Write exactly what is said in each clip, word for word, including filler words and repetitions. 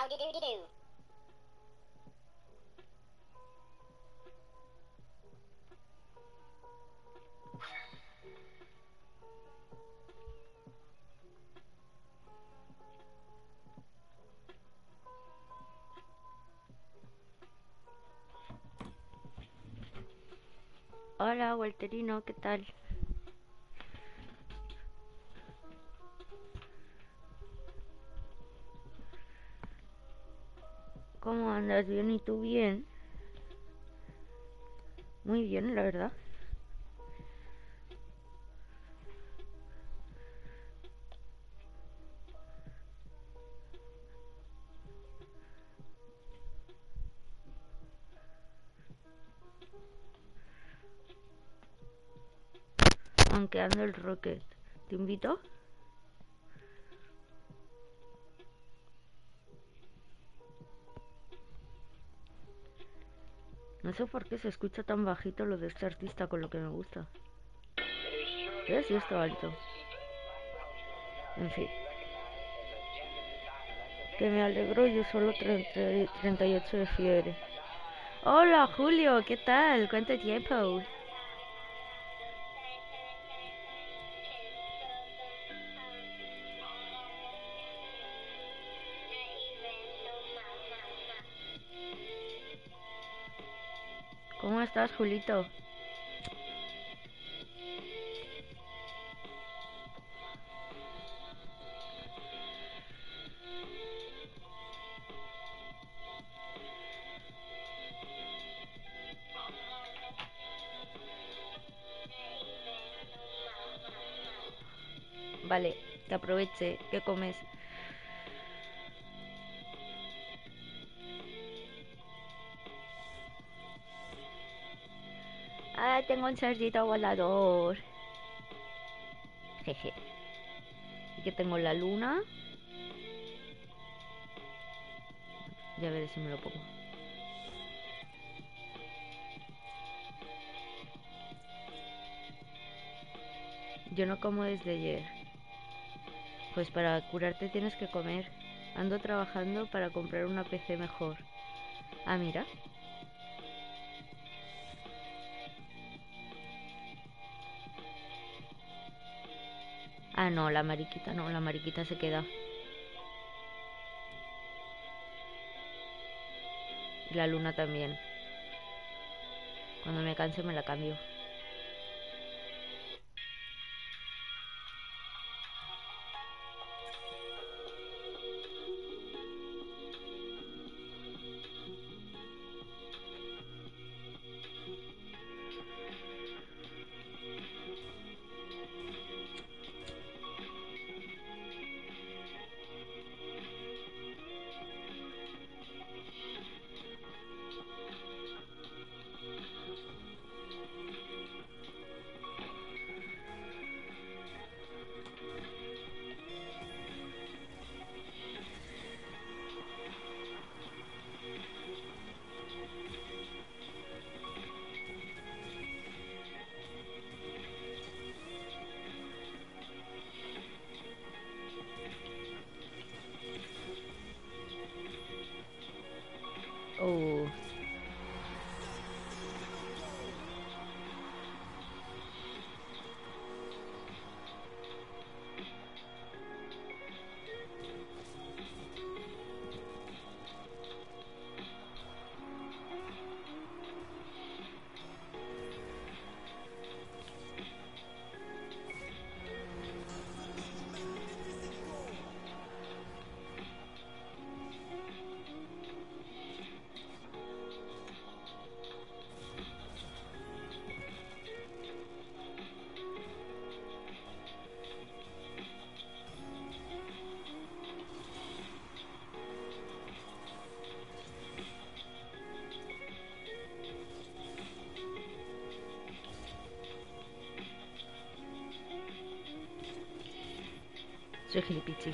Hola, Walterino, ¿qué tal? ¿Cómo andas? ¿Bien? ¿Y tú bien? Muy bien, la verdad. Aunque ando el Rocket. ¿Te invito? No sé por qué se escucha tan bajito lo de este artista con lo que me gusta. ¿Ves? Sí, esto alto. En fin. Que me alegro, yo solo treinta y ocho de fiebre. Hola, Julio, ¿qué tal? ¿Cuánto tiempo? ¿Cómo estás, Julito? Vale, que aproveche. ¿Qué comes? Ah, tengo un cerdito volador. Jeje. Y que tengo la luna. Ya veré si me lo pongo. Yo no como desde ayer. Pues para curarte tienes que comer. Ando trabajando para comprar una P C mejor. Ah, mira. Ah, no, la mariquita no, la mariquita se queda. Y la luna también. Cuando me canse me la cambio. Oh. Soy gilipichi.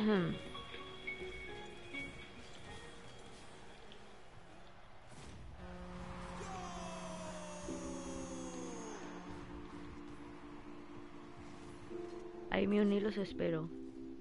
Ahí me uní, los espero.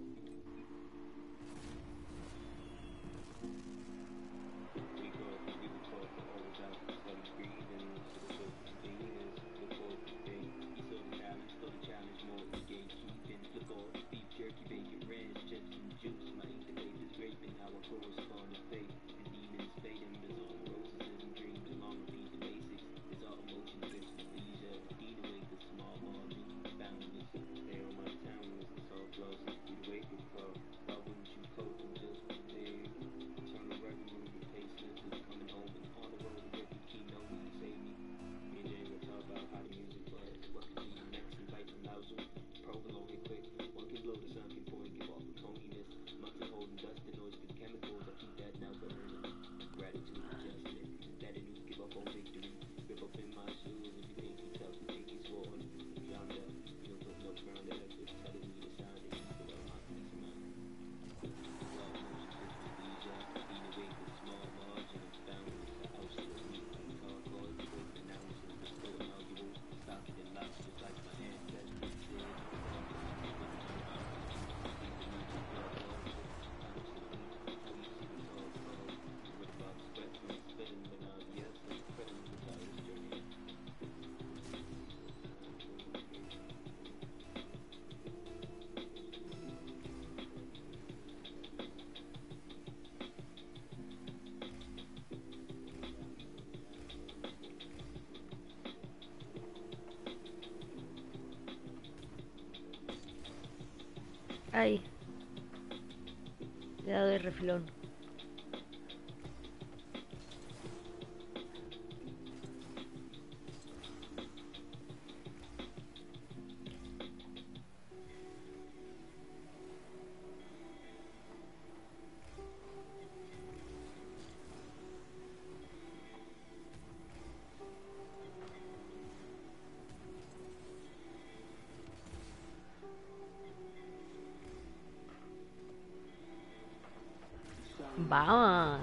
Ay, le he dado de refilón. Vamos.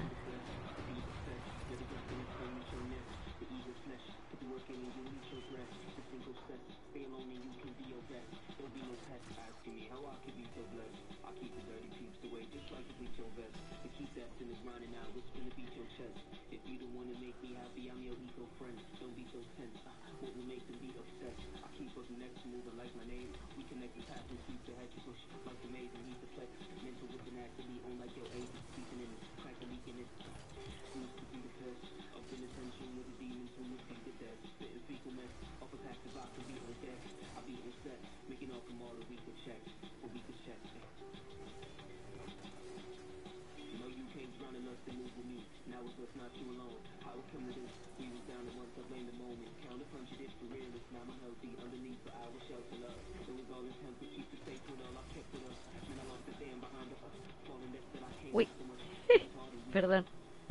Uy, perdón.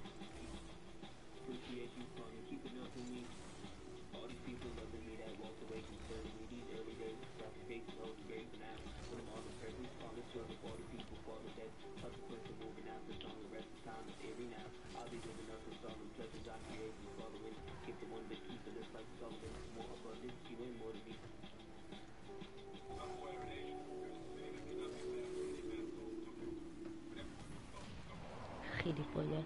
Gilipollas.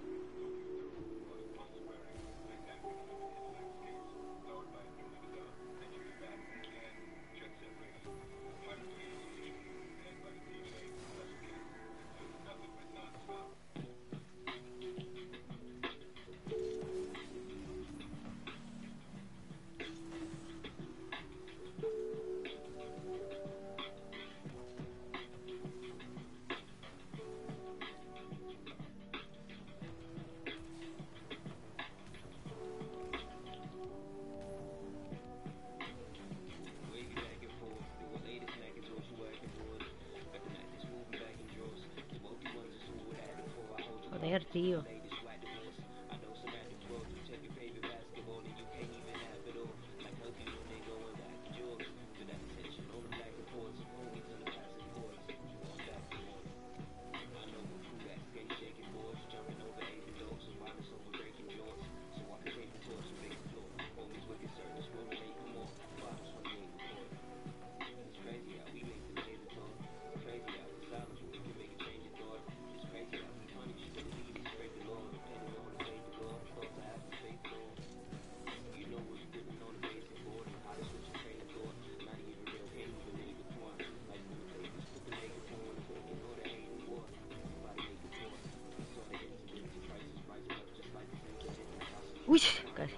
Joder, tío. Uy, casi.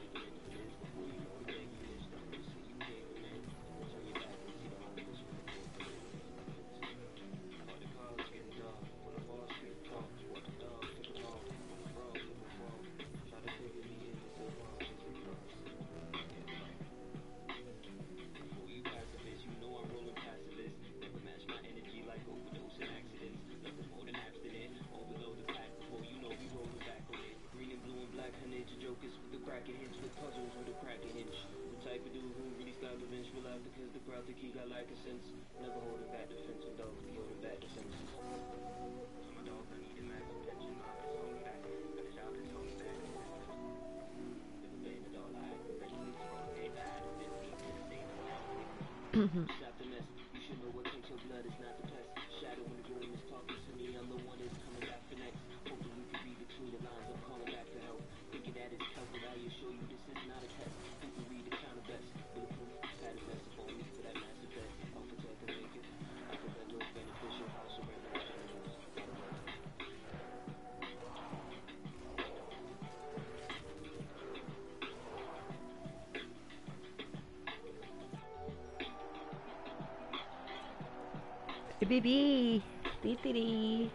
Bibi, titiri.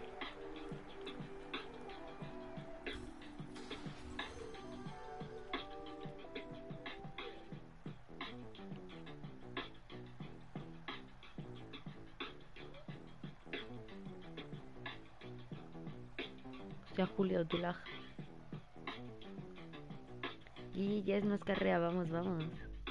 Hostia, Julio, tu lag. Y ya es más carrera, vamos, vamos.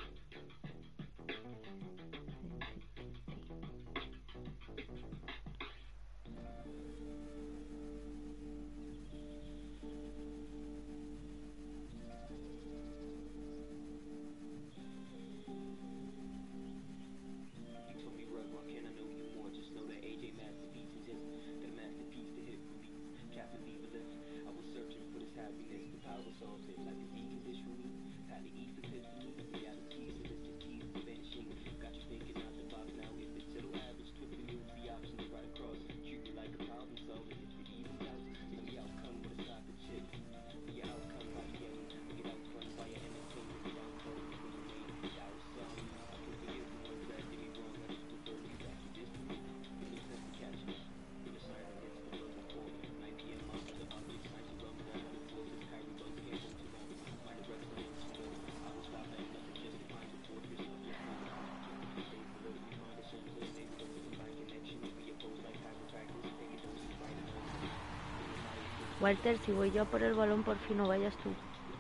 Walter, si voy yo a por el balón, por fin no vayas tú.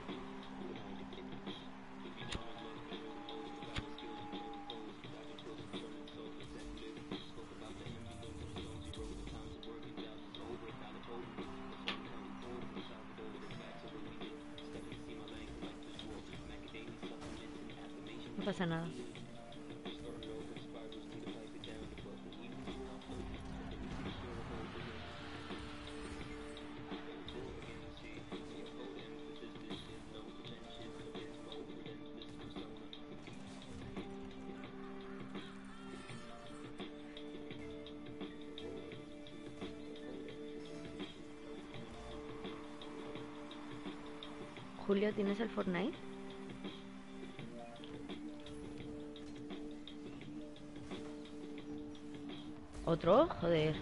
No pasa nada. Julio, ¿tienes el Fortnite? ¿Otro? Joder.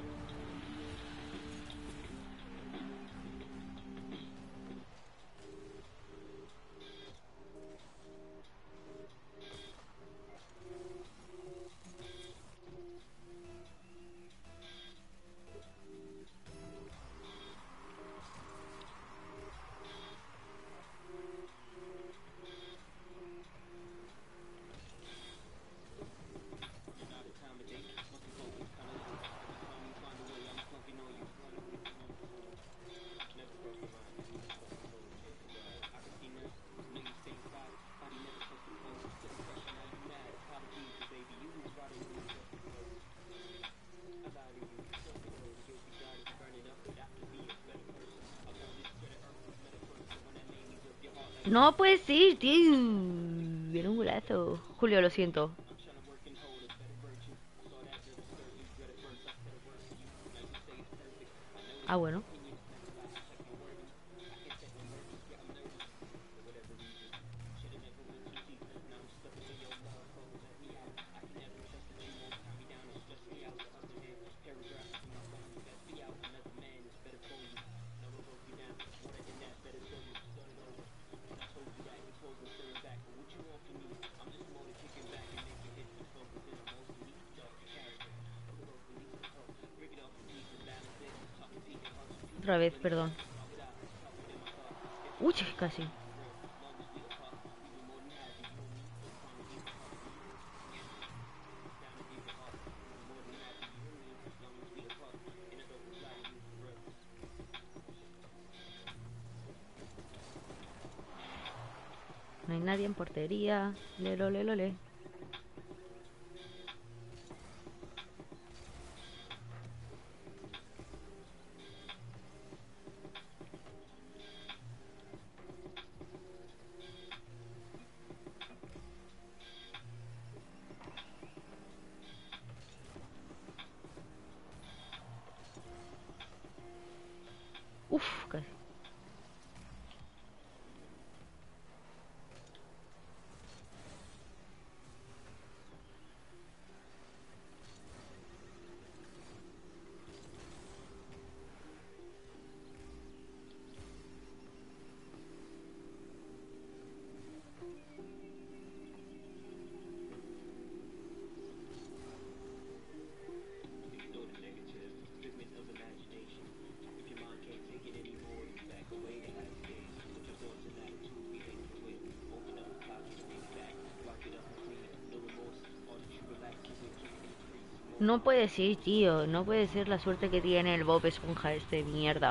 No puedes ir, tío. Viene un golazo. Julio, lo siento. Ah, bueno. otra vez, perdón. Uy, casi. No hay nadie en portería. Lelo, lelo, le. Uf, casi. No puede ser, tío. No puede ser la suerte que tiene el Bob Esponja este mierda.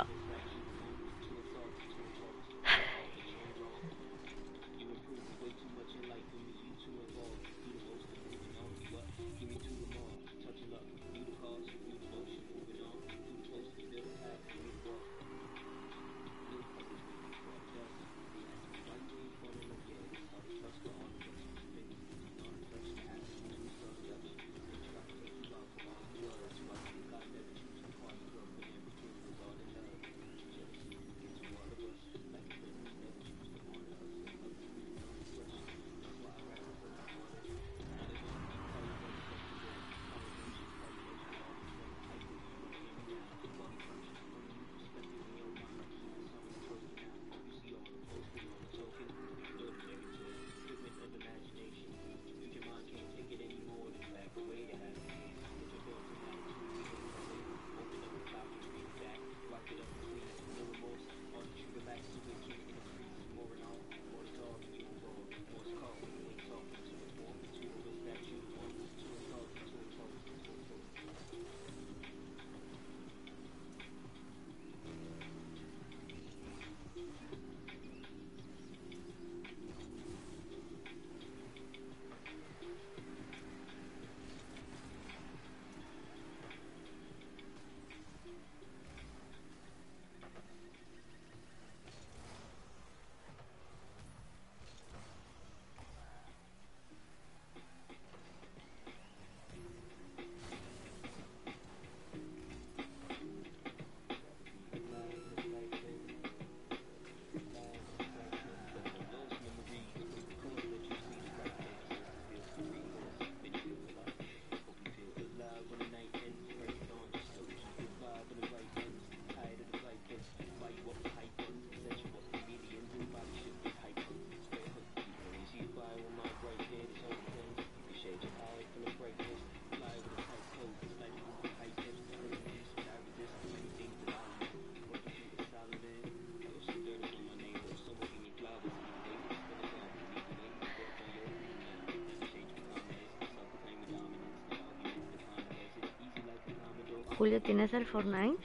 Julio, ¿tienes el Fortnite?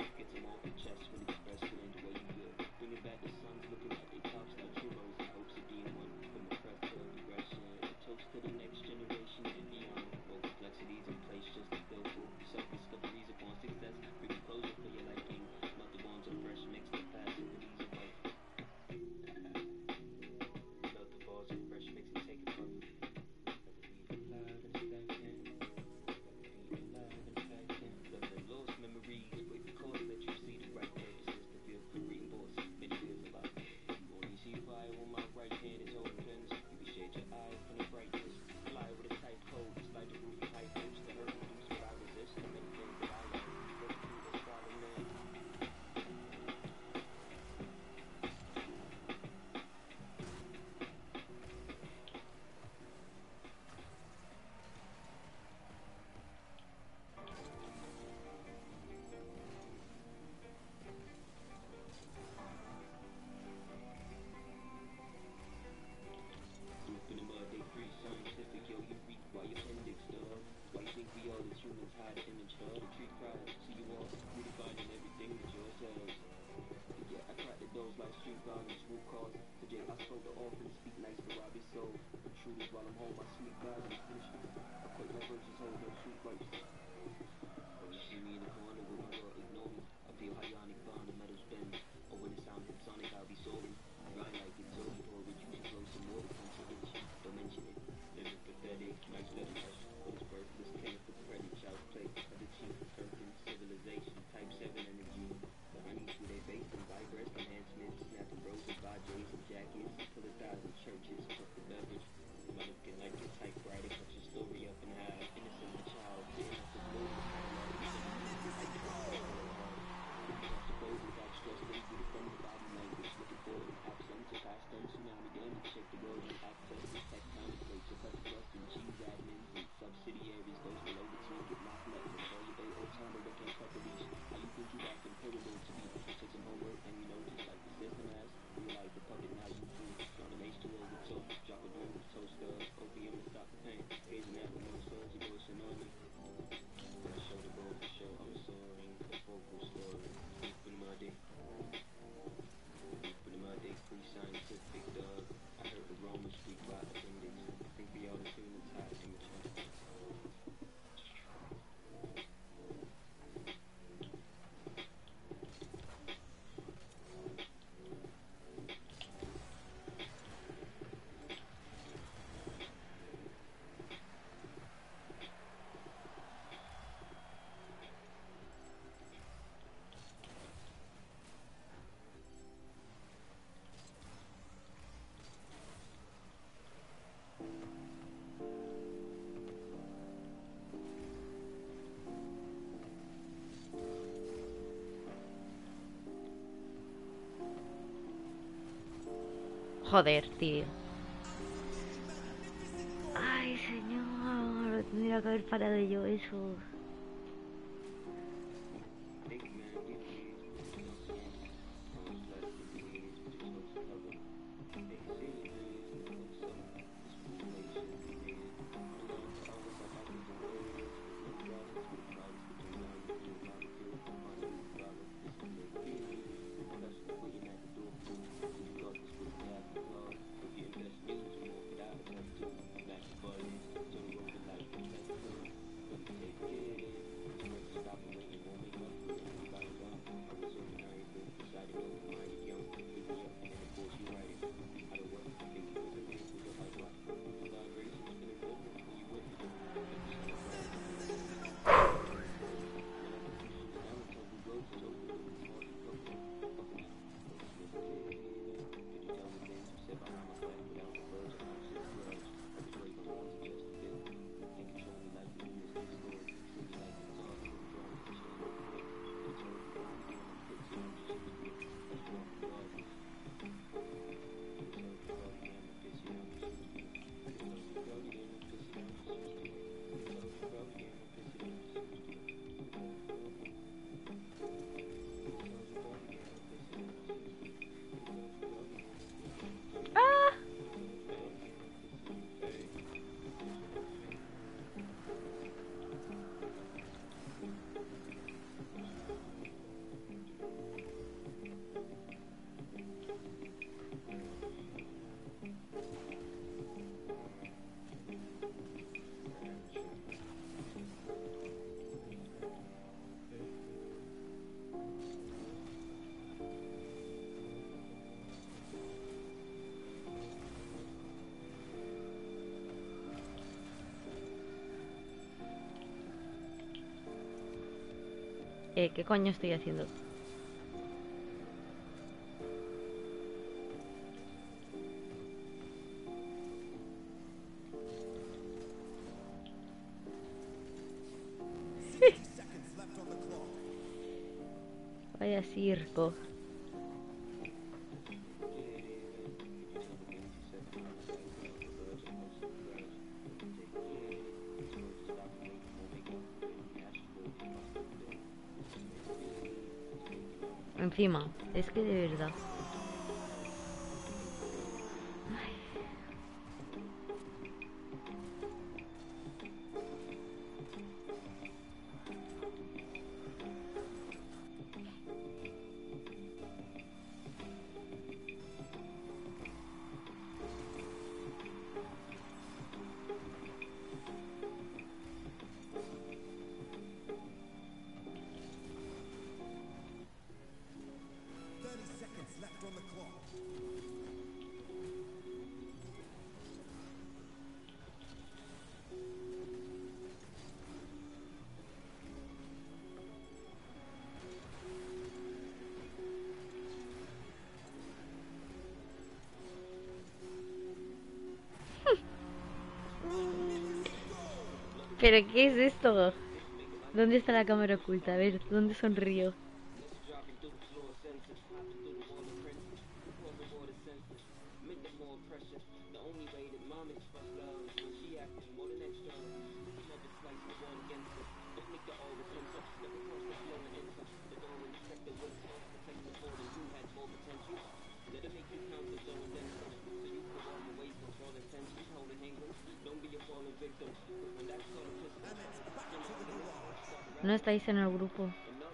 Joder, tío. Ay, señor, tendría que haber parado yo eso. Eh, ¿qué coño estoy haciendo? Vaya circo. Encima, es que de verdad. ¿Pero qué es esto? ¿Dónde está la cámara oculta? A ver, ¿dónde sonrío? No estáis en el grupo.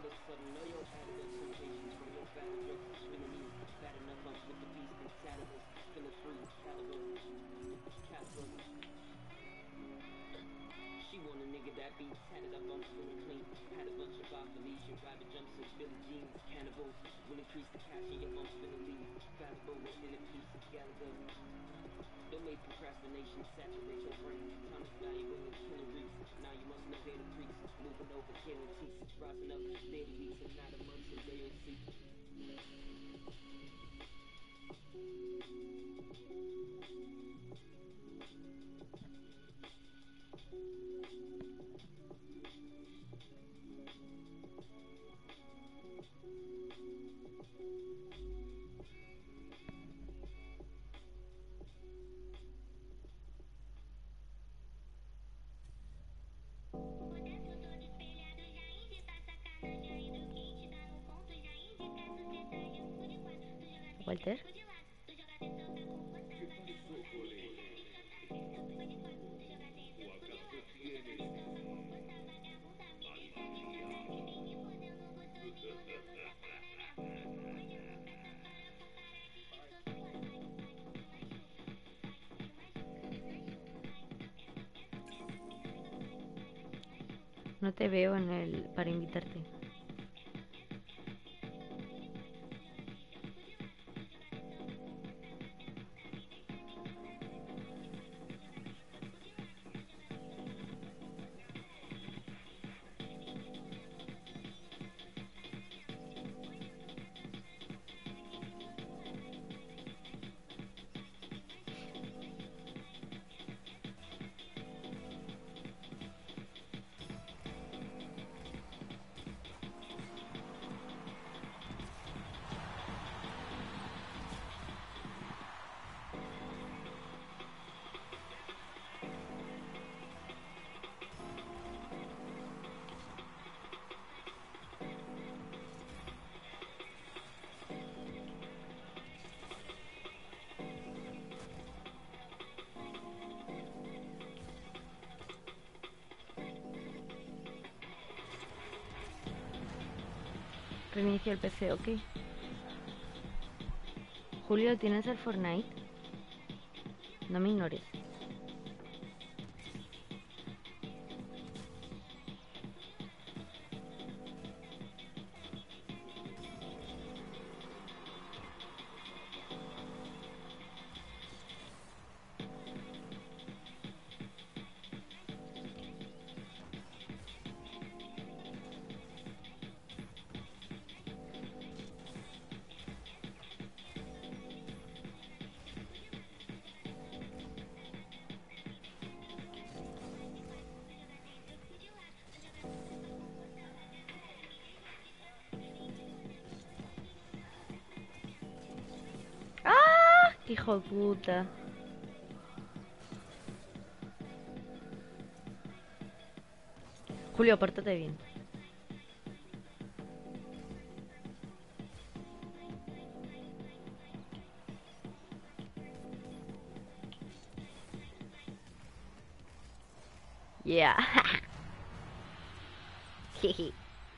Walter. No te veo en el para invitarte. Reinicio el P C, ok. Julio, ¿tienes el Fortnite? No me ignores. ¡Ah! ¡Hijo de puta! Julio, pórtate bien. Yeah. Jeje.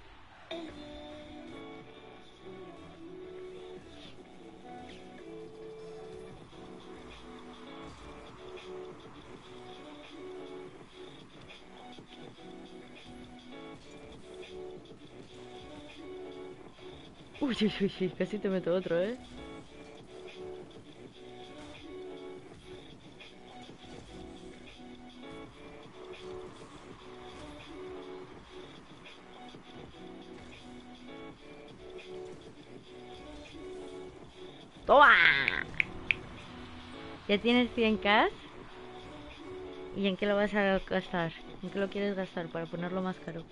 Uy, uy, uy, uy, casi te meto otro, ¿eh? ¡Toma! ¿Ya tienes cien k? ¿Y en qué lo vas a gastar? ¿En qué lo quieres gastar para ponerlo más caro?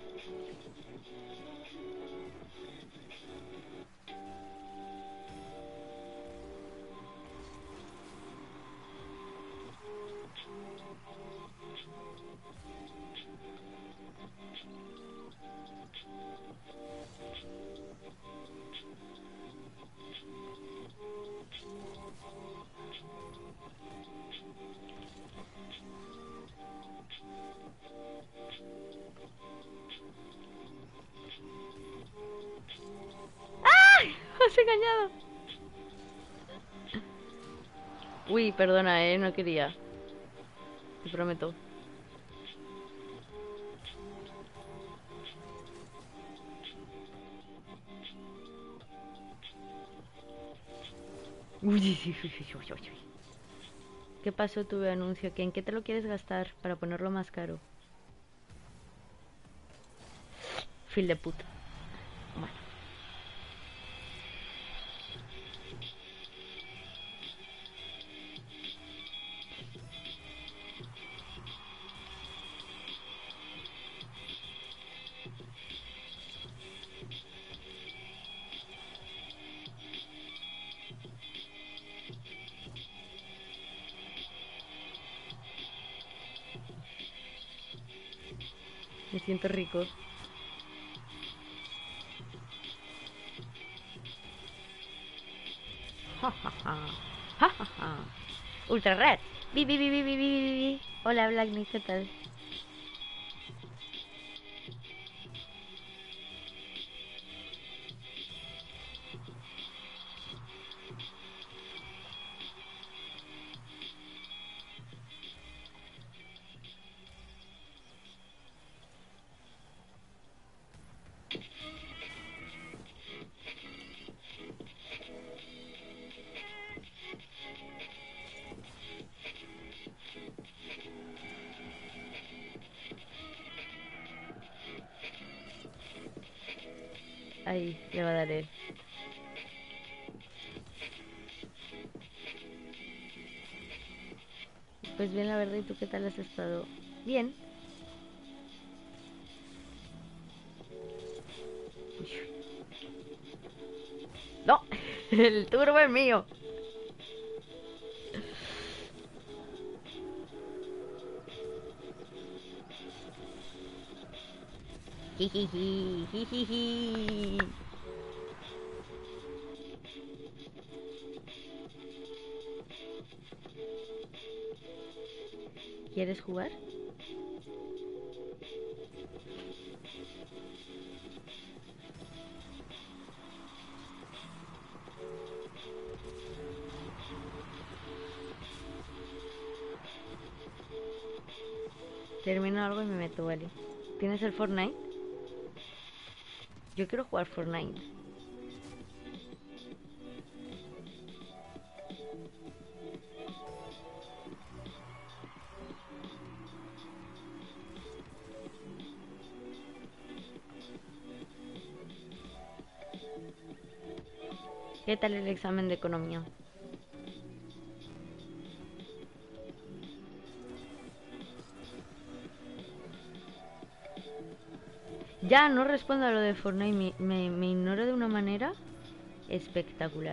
¡Has engañado! Uy, perdona, eh, no quería. Te prometo. Uy, uy, uy, uy, uy. ¿Qué pasó? Tuve anuncio. ¿Que ¿En qué te lo quieres gastar para ponerlo más caro? Fil de puta. Bueno. Me siento rico. Ja, ja, ja. Ja, ja, ja. Ultra red. Bi, bi, bi, bi, bi, bi, bi, bi. Hola, Blackney, ¿qué tal? Ahí, le va a dar él. Pues bien, la verdad, ¿y tú qué tal has estado? Bien. No, el turbo es mío. Jijiji, jijiji. ¿Quieres jugar? Termino algo y me meto, vale. ¿Tienes el Fortnite? Yo quiero jugar Fortnite. ¿Qué tal el examen de economía? Ya, no respondo a lo de Fortnite. Me, me, me ignoro de una manera espectacular.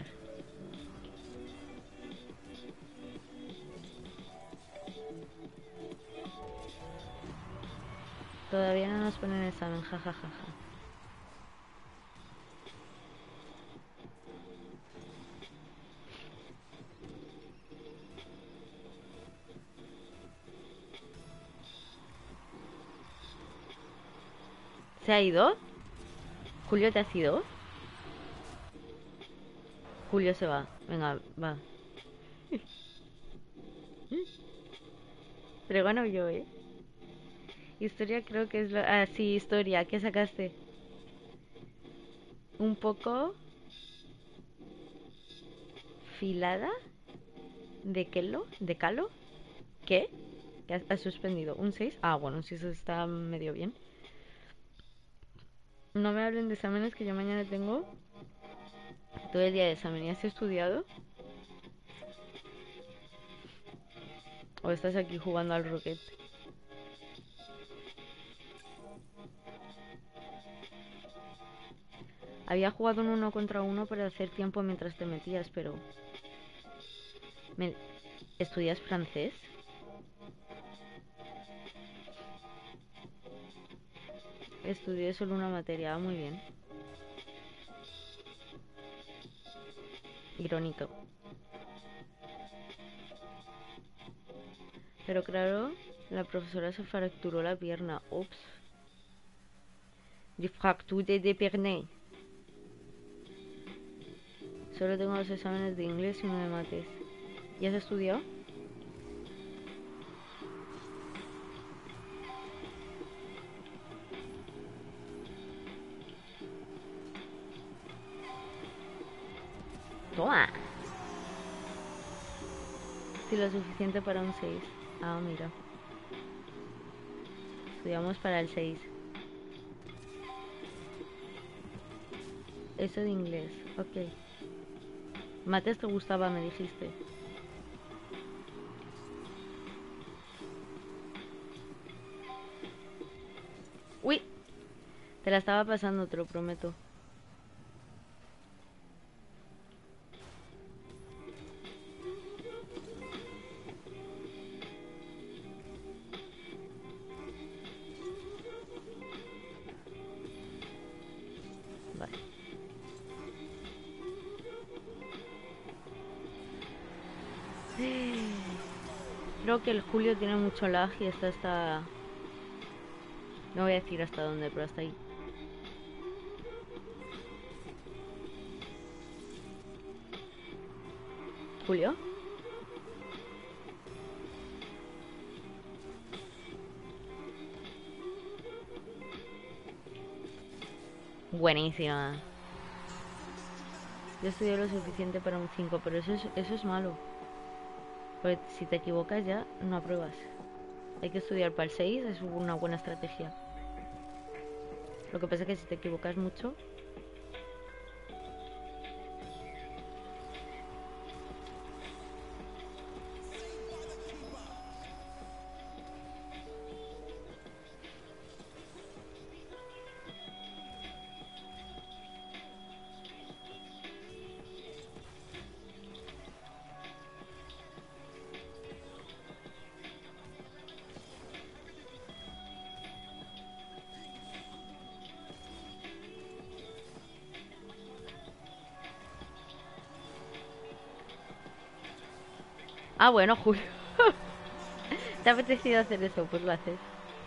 Todavía no nos ponen examen, jajajaja. Ja, ja, ja. ¿Se ha ido? ¿Julio te has ido? Julio se va. Venga, va. Pero bueno, yo, ¿eh? Historia creo que es lo... Ah, sí, historia. ¿Qué sacaste? Un poco... filada. ¿De Kelo? ¿De Calo? ¿Qué? ¿Qué has, has suspendido? ¿Un seis? Ah, bueno, si eso está medio bien. No me hablen de exámenes que yo mañana tengo todo el día de examen. ¿Y has estudiado? ¿O estás aquí jugando al Rocket? Había jugado un uno contra uno para hacer tiempo mientras te metías, pero... ¿Me... ¿Estudias francés? Estudié solo una materia, muy bien. Irónico. Pero claro, la profesora se fracturó la pierna. Ups. Die fracture de pierna. Solo tengo los exámenes de inglés y uno de mates. ¿Y has estudiado? Toma. Sí, lo suficiente para un seis. Ah, mira. Estudiamos para el seis. Eso de inglés, ok. Mates te gustaba, me dijiste. Uy, te la estaba pasando, te lo prometo. Vale. Creo que el Julio tiene mucho lag y está hasta... No voy a decir hasta dónde, pero hasta ahí. ¿Julio? Buenísima. Yo estudié lo suficiente para un cinco, pero eso es, eso es malo. Porque si te equivocas ya no apruebas. Hay que estudiar para el seis, es una buena estrategia. Lo que pasa es que si te equivocas mucho... Ah, bueno, Julio. ¿Te ha apetecido hacer eso? Pues lo haces.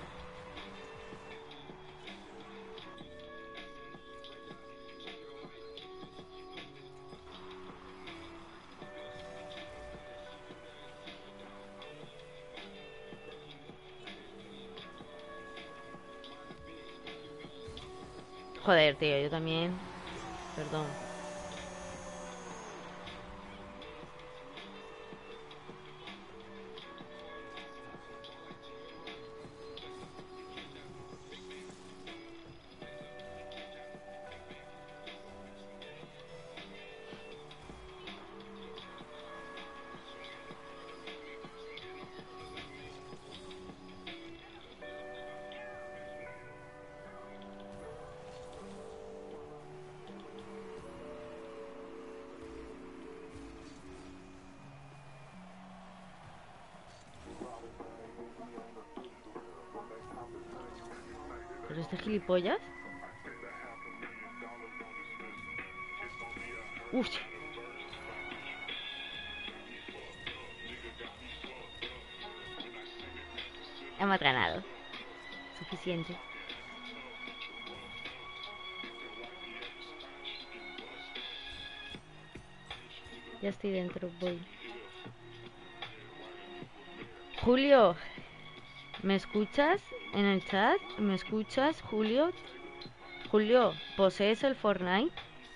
Joder, tío, yo también. Perdón. ¿Pero este gilipollas? Uf. Hemos ganado. Suficiente. Ya estoy dentro, voy. Julio, ¿me escuchas en el chat? ¿Me escuchas, Julio? Julio, ¿posees el Fortnite?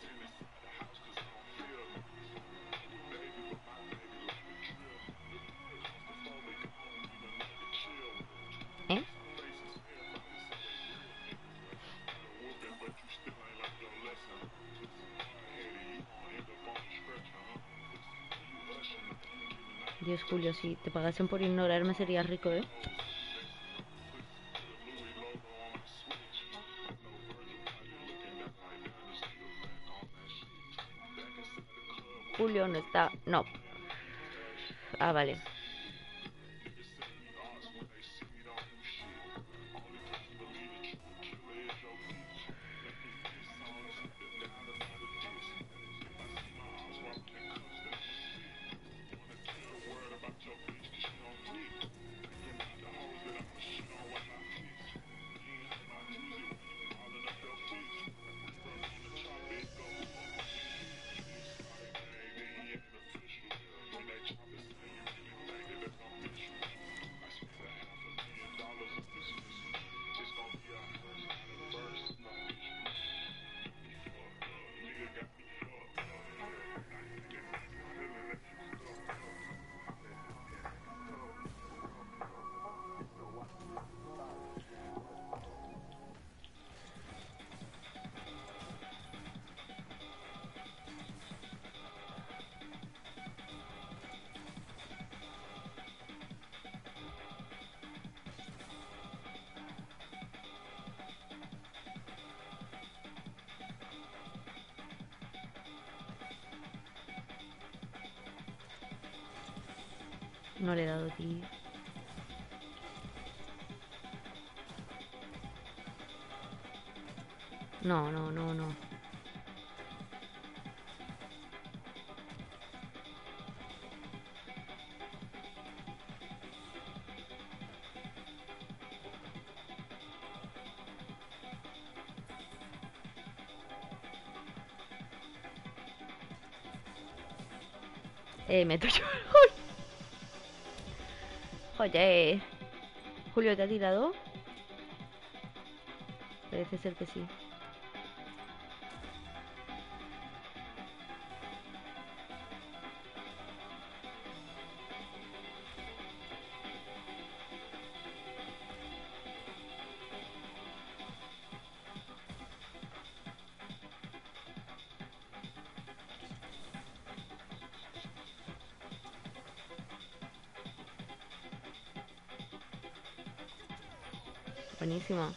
¿Eh? Dios, Julio, si te pagasen por ignorarme sería rico, ¿eh? Julio no está. No. Ah, vale. No le he dado, tío. No, no, no, no. Eh, meto yo el gol. Joder. Julio, ¿te ha tirado? Parece ser que sí. Buenísima.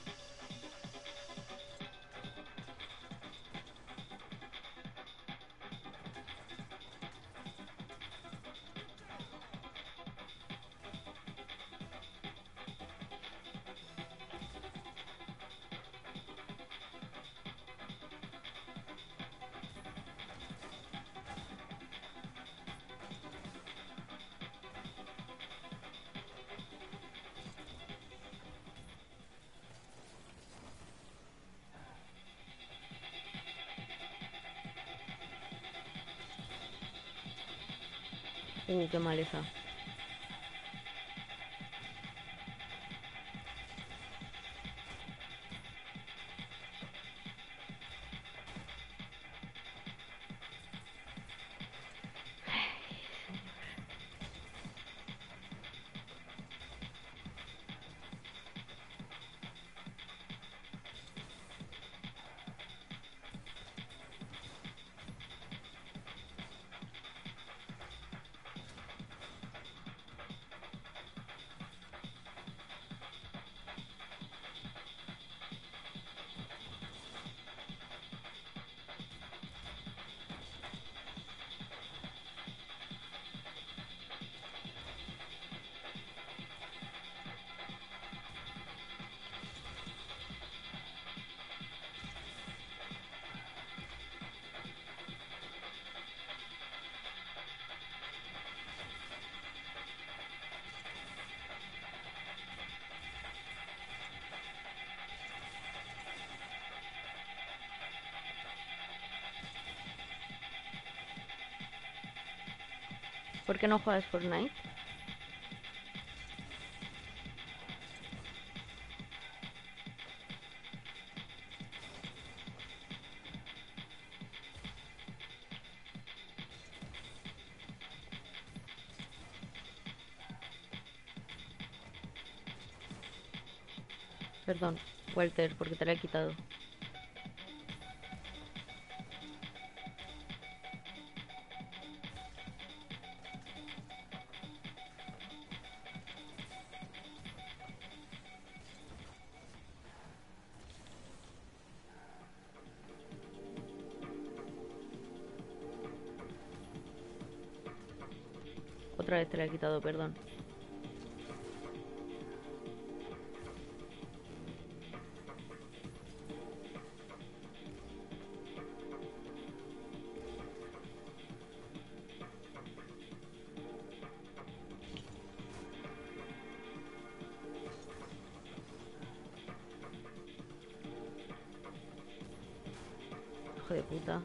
Uh, qué mal esa. ¿Por qué no juegas Fortnite? Perdón, Walter, porque te la he quitado. Otra vez te la he quitado, perdón. Hijo de puta.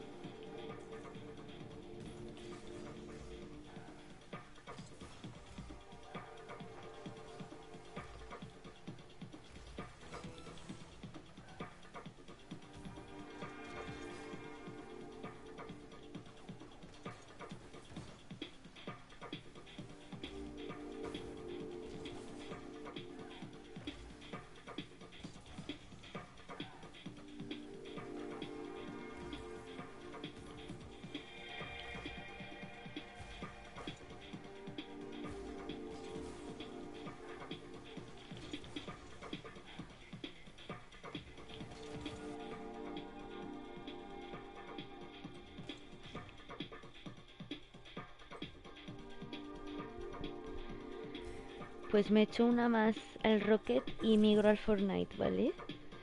Pues me echo una más al Rocket y migro al Fortnite, ¿vale?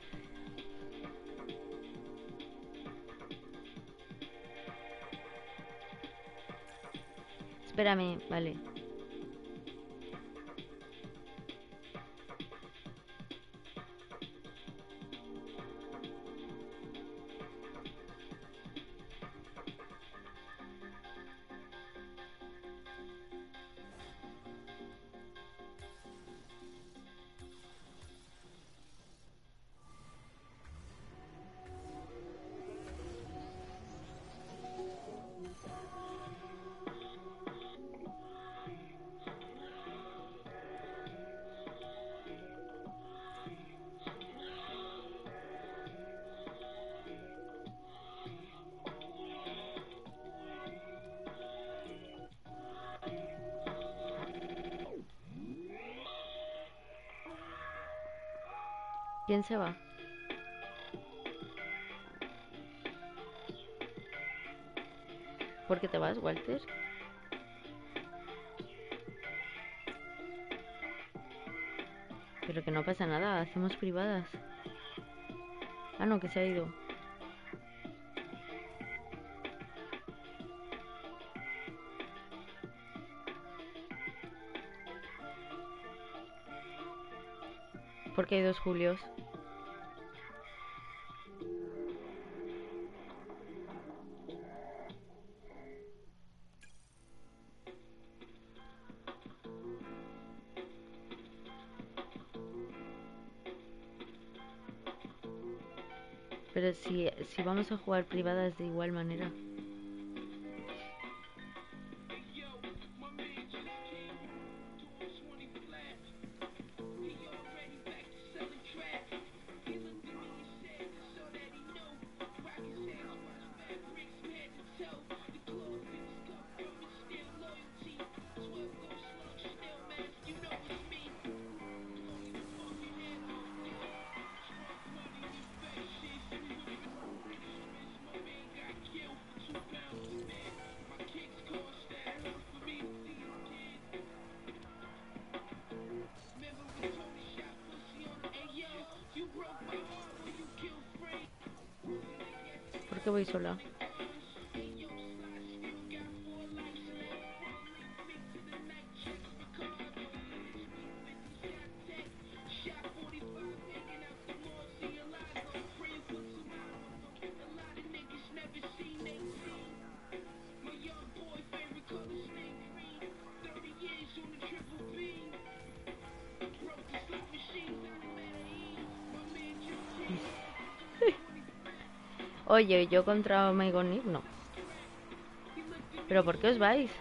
Espérame, vale. ¿Quién se va? ¿Por qué te vas, Walter? Pero que no pasa nada, hacemos privadas. Ah, no, que se ha ido. Porque hay dos Julios. Pero si, si vamos a jugar privadas de igual manera. ¿Por qué voy sola? Oye, yo contra Megan Nick no. ¿Pero por qué os vais?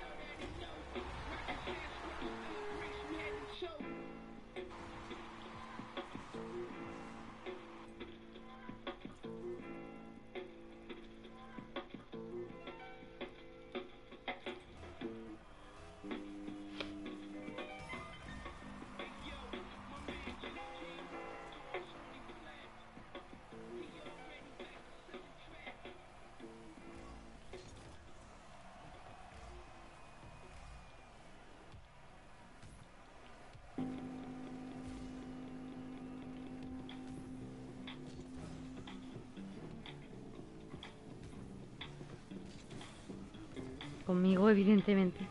Conmigo, evidentemente.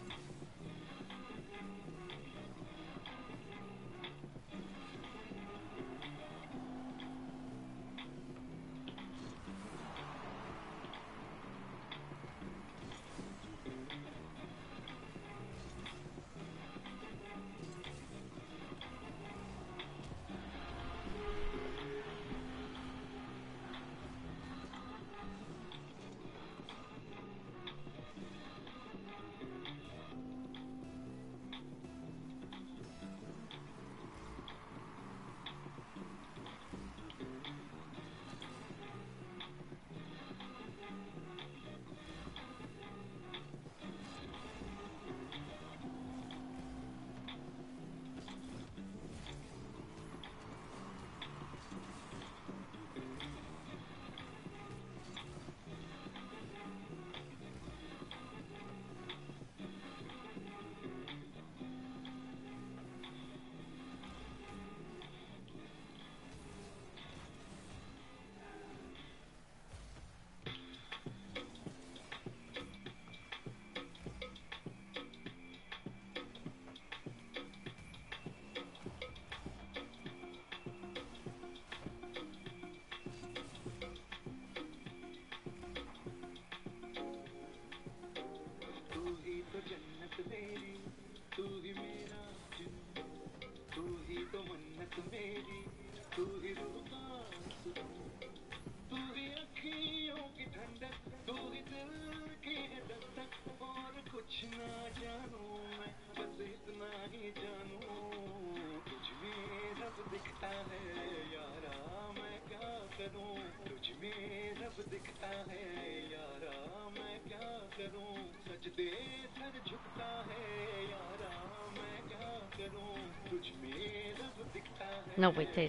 No puede ser.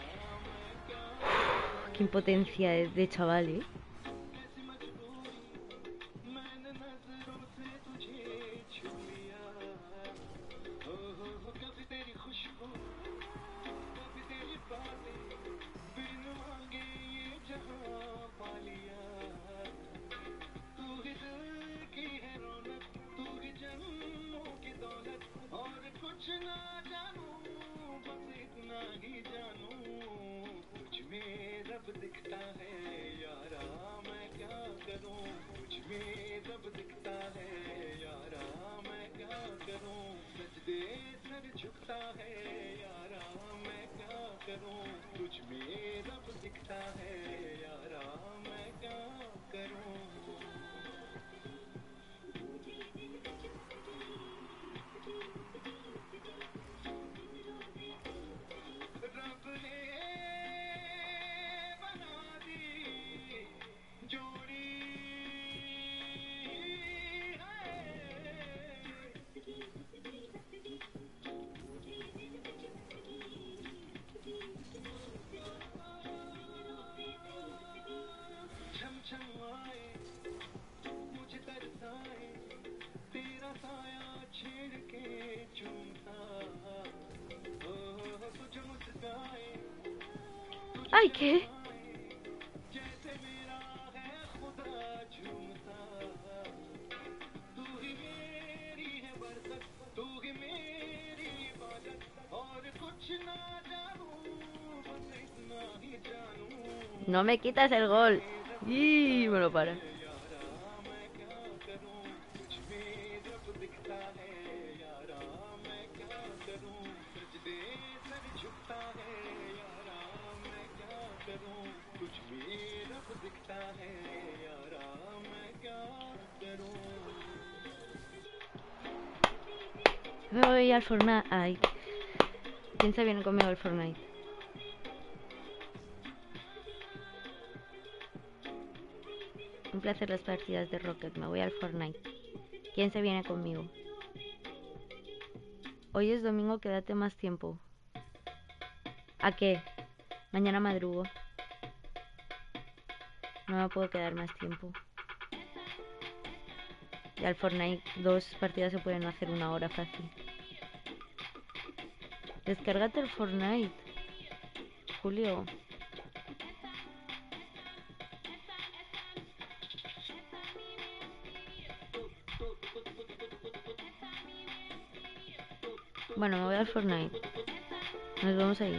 Qué impotencia de, de chaval, ¿eh? ¡Ay, qué! No me quitas el gol. Y me lo para. Me voy al Fortnite. ¿Quién se viene conmigo al Fortnite? Un placer las partidas de Rocket. Me voy al Fortnite. ¿Quién se viene conmigo? Hoy es domingo, quédate más tiempo. ¿A qué? Mañana madrugo. No me puedo quedar más tiempo. Y al Fortnite dos partidas se pueden hacer una hora fácil. Descárgate el Fortnite, Julio. Bueno, me voy al Fortnite. Nos vemos ahí.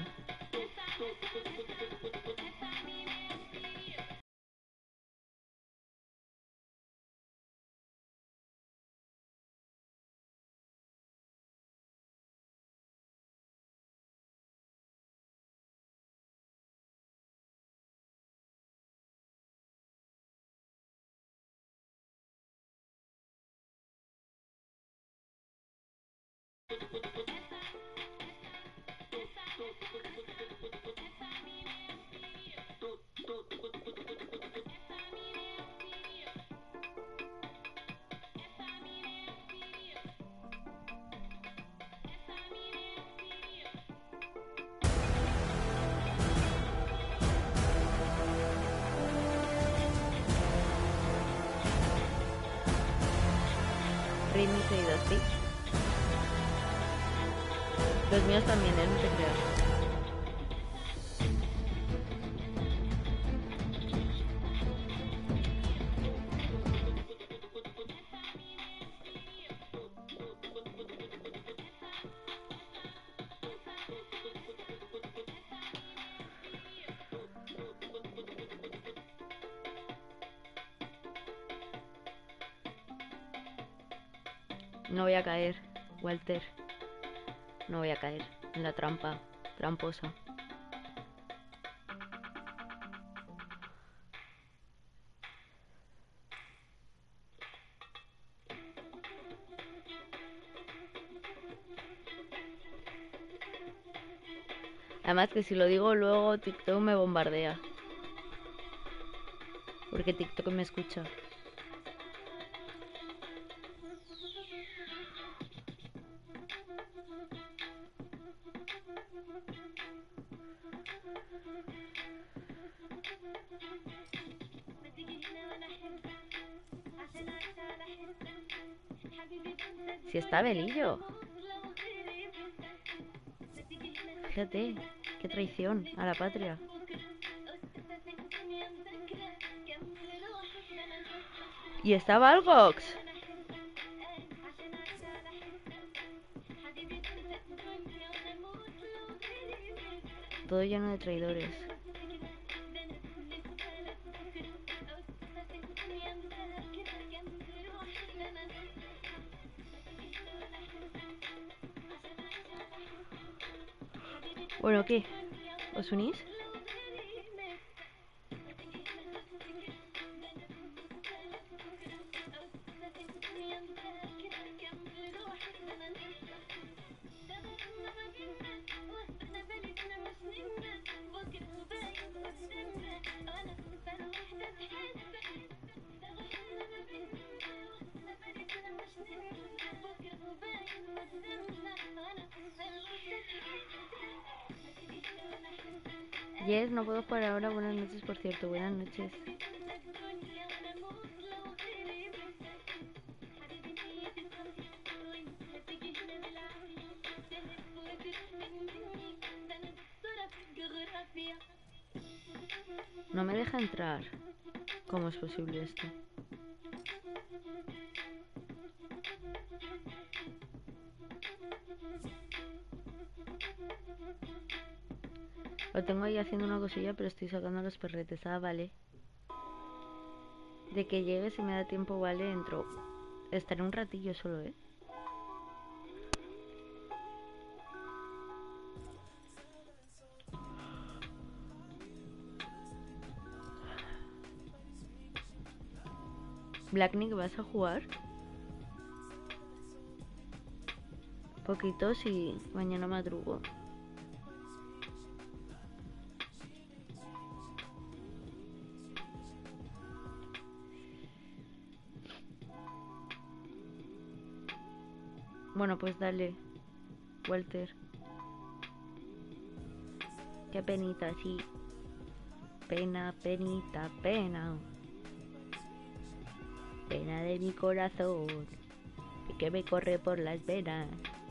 Ritmos seguidos, ¿sí? Los míos también, ¿eh? No te creas. No voy a caer, Walter. No voy a caer en la trampa tramposa. Además que si lo digo luego TikTok me bombardea. Porque TikTok me escucha. Si está Belillo. Fíjate, qué traición a la patria. Y está Valgox. Todo lleno de traidores. Bueno, ¿qué? ¿Os unís? Yes, no puedo jugar ahora. Buenas noches, por cierto. Buenas noches. No me deja entrar. ¿Cómo es posible esto? Lo tengo ahí haciendo una cosilla, pero estoy sacando los perretes. Ah, vale. De que llegue, si me da tiempo, vale, entro. Estaré un ratillo solo, ¿eh? Blacknick, ¿vas a jugar? Poquitos y mañana madrugo. Bueno, pues dale, Walter. Qué penita, sí. Pena, penita, pena. Pena de mi corazón, que me corre por las venas.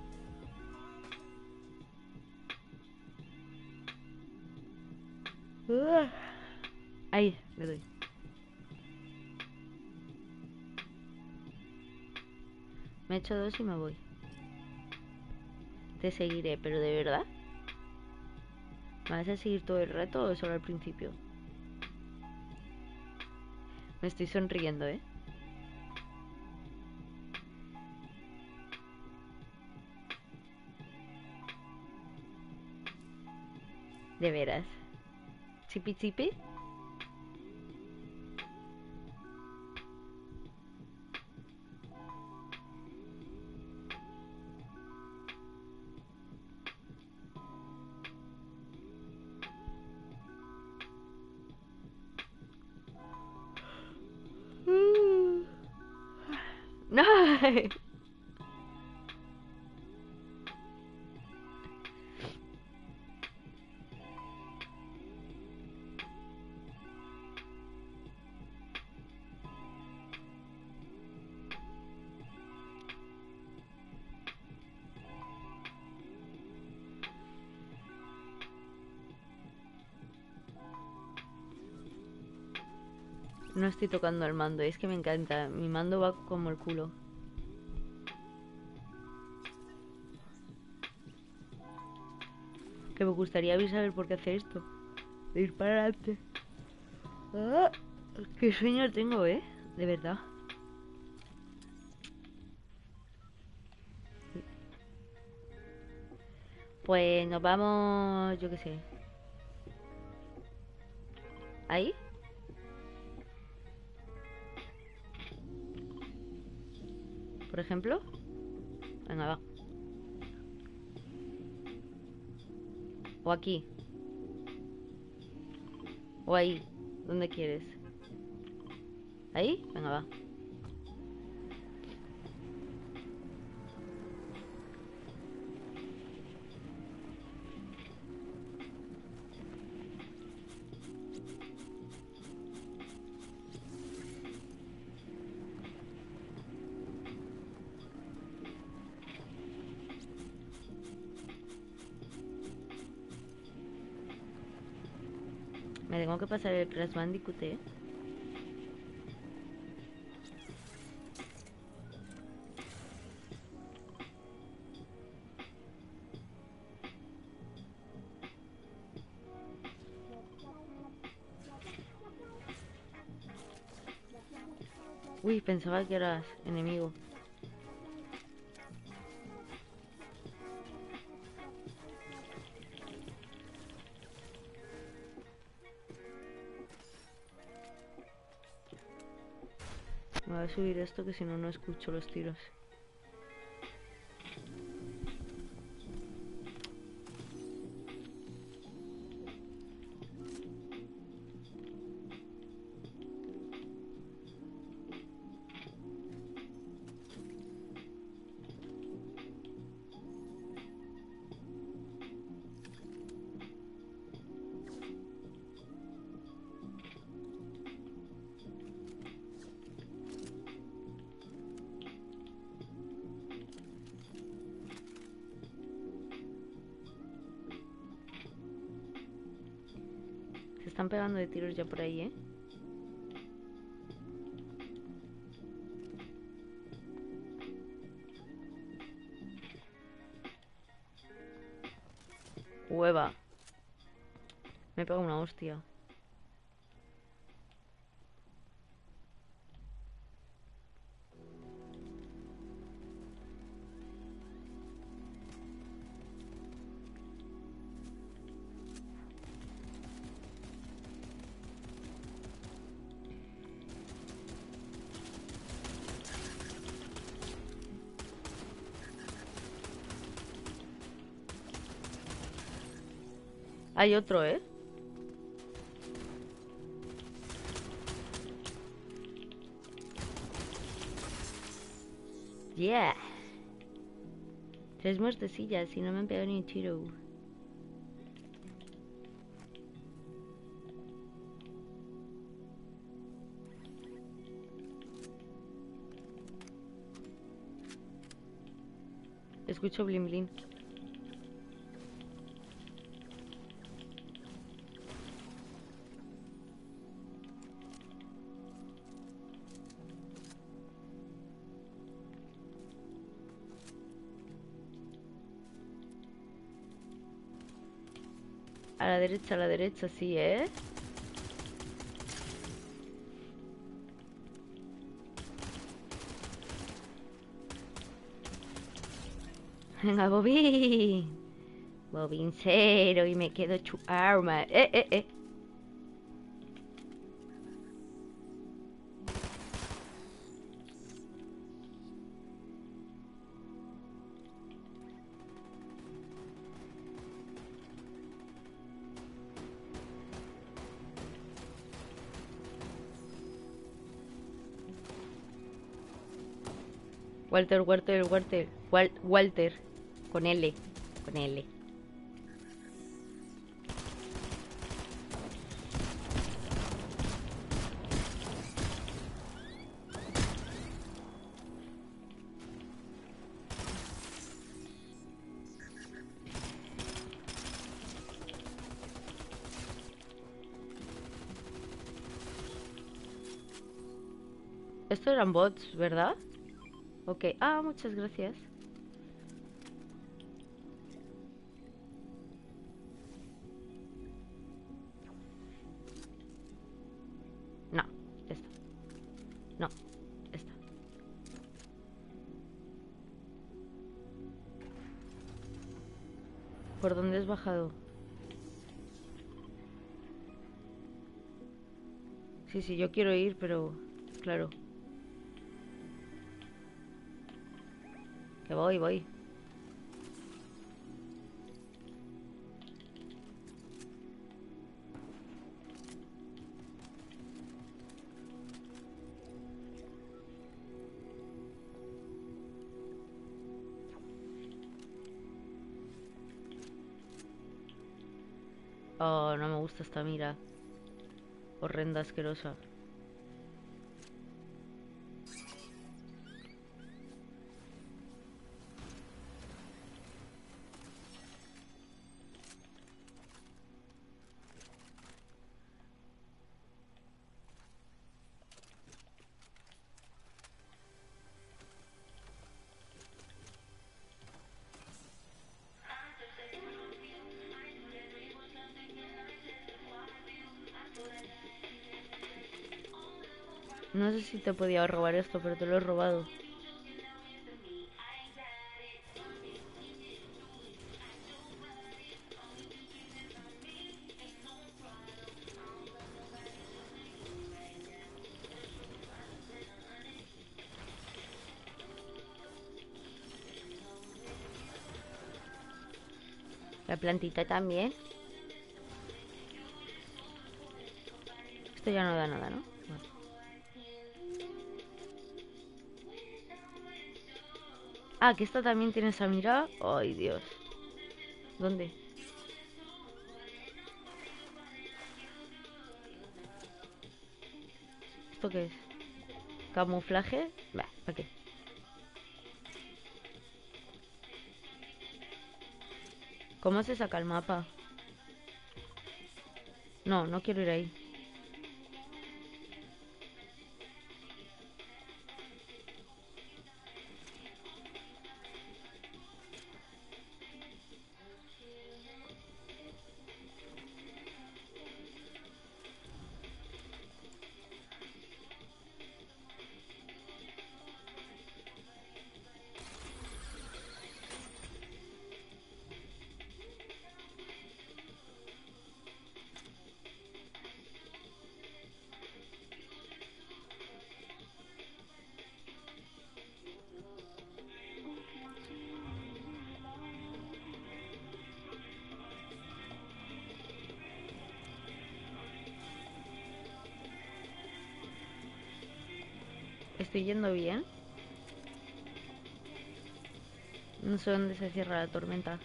Uh. Ahí, le doy. Me echo dos y me voy. Te seguiré, pero ¿de verdad? ¿Me vas a seguir todo el rato o solo al principio? Me estoy sonriendo, ¿eh? De veras. ¿Chipi chipi? No. No estoy tocando el mando, es que me encanta. Mi mando va como el culo. Que me gustaría saber por qué hace esto. De ir para adelante. Ah, qué sueño tengo, ¿eh? De verdad. Pues nos vamos, yo qué sé. ¿Ahí? Por ejemplo. Venga, va. O aquí. O ahí. ¿Dónde quieres? ¿Ahí? Venga, va. Me tengo que pasar el Crash Bandicoot, ¿eh? Uy, pensaba que eras enemigo. Me voy a subir esto que si no, no escucho los tiros. Se están pegando de tiros ya por ahí, ¿eh? Hueva. Me pega una hostia. Hay otro, ¿eh? Yeah. Tres muertecillas y no me han pegado ni un tiro. Escucho blin blin. A la derecha, a la derecha, sí, ¿eh? Venga, Bobby. Bobby cero y me quedo chu arma. Eh, eh, eh. Walter, Walter, Walter, Wal Walter, con L, con L. Estos eran bots, ¿verdad? Ok. Ah, muchas gracias. No, esta. No, esta. ¿Por dónde has bajado? Sí, sí, yo quiero ir, pero... Claro. Que voy, voy. Oh, no me gusta esta mira. Horrenda, asquerosa. No sé si te podía robar esto, pero te lo he robado. La plantita también. Esto ya no da nada, ¿no? Vale. Ah, que esta también tiene esa mirada. Ay, Dios. ¿Dónde? ¿Esto qué es? ¿Camuflaje? Bah, ¿para qué? ¿Cómo se saca el mapa? No, no quiero ir ahí. ¿Estoy yendo bien? No sé dónde se cierra la tormenta.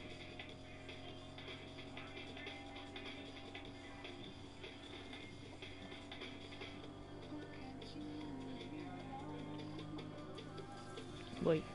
Voy.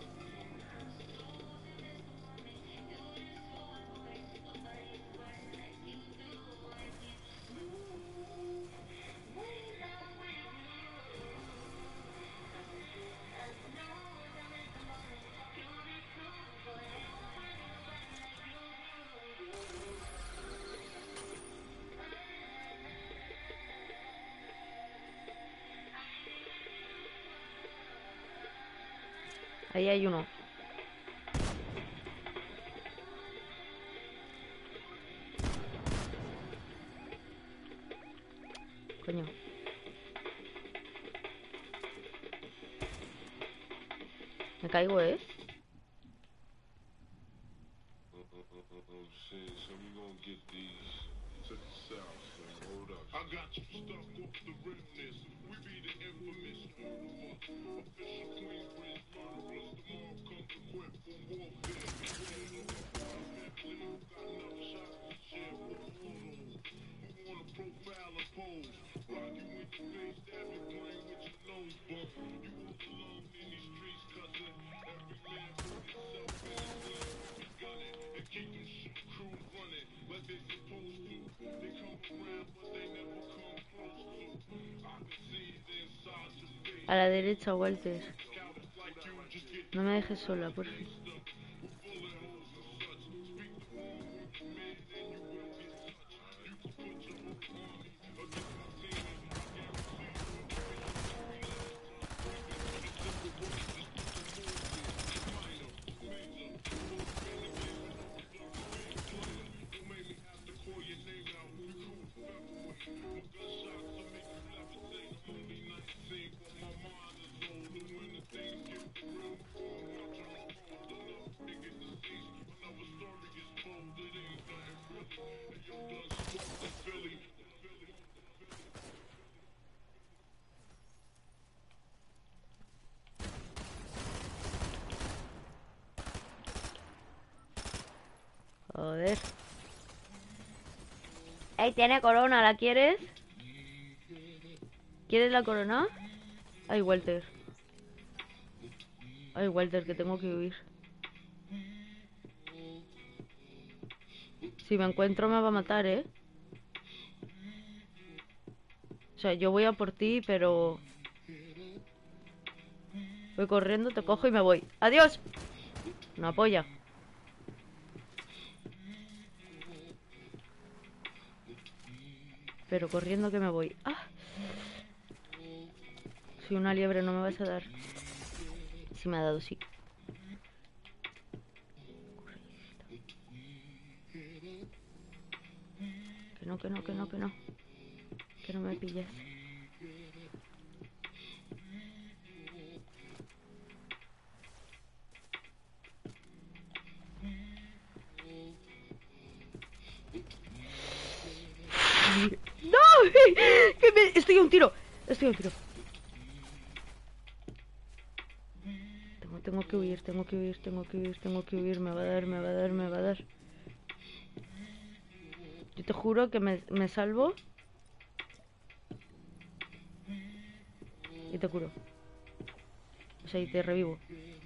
Ahí hay uno. Coño. Me caigo, ¿eh? A la derecha, Walter. No me dejes sola, por fin. Joder. Ey, tiene corona, ¿la quieres? ¿Quieres la corona? Ay, Walter. Ay, Walter, que tengo que huir. Si me encuentro me va a matar, ¿eh? O sea, yo voy a por ti, pero... voy corriendo, te cojo y me voy. ¡Adiós! Una polla. Pero corriendo que me voy. ¡Ah! Si una liebre no me vas a dar. Sí me ha dado, sí. Que no, que no, que no, que no. Que no me pilles. ¡No! Que me... Estoy a un tiro. Estoy a un tiro. Tengo, tengo que huir, tengo que huir, tengo que huir, tengo que huir. Me va a dar, me va a dar, me va a dar. Yo te juro que me, me salvo. Y te curo. O sea, y te revivo.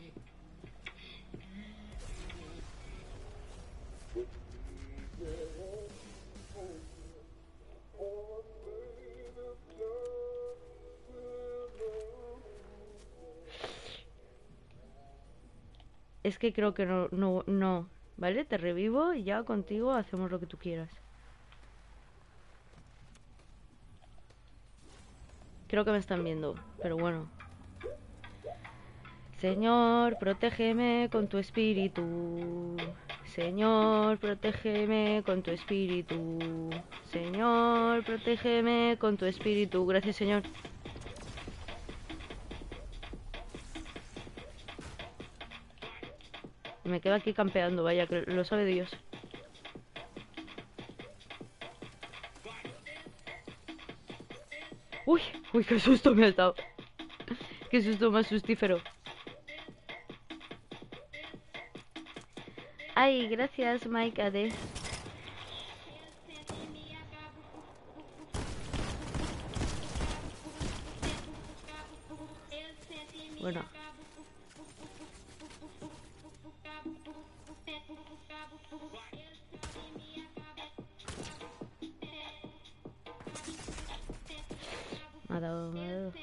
Es que creo que no, no, no. ¿Vale? Te revivo y ya contigo hacemos lo que tú quieras. Creo que me están viendo, pero bueno. Señor, protégeme con tu espíritu. Señor, protégeme con tu espíritu. Señor, protégeme con tu espíritu. Gracias, Señor. Me quedo aquí campeando, vaya, que lo sabe Dios. Uy, uy, qué susto me ha dado. Qué susto más sustífero. Ay, gracias, Mike Ade. Bueno. Me ha dado, me ha dado.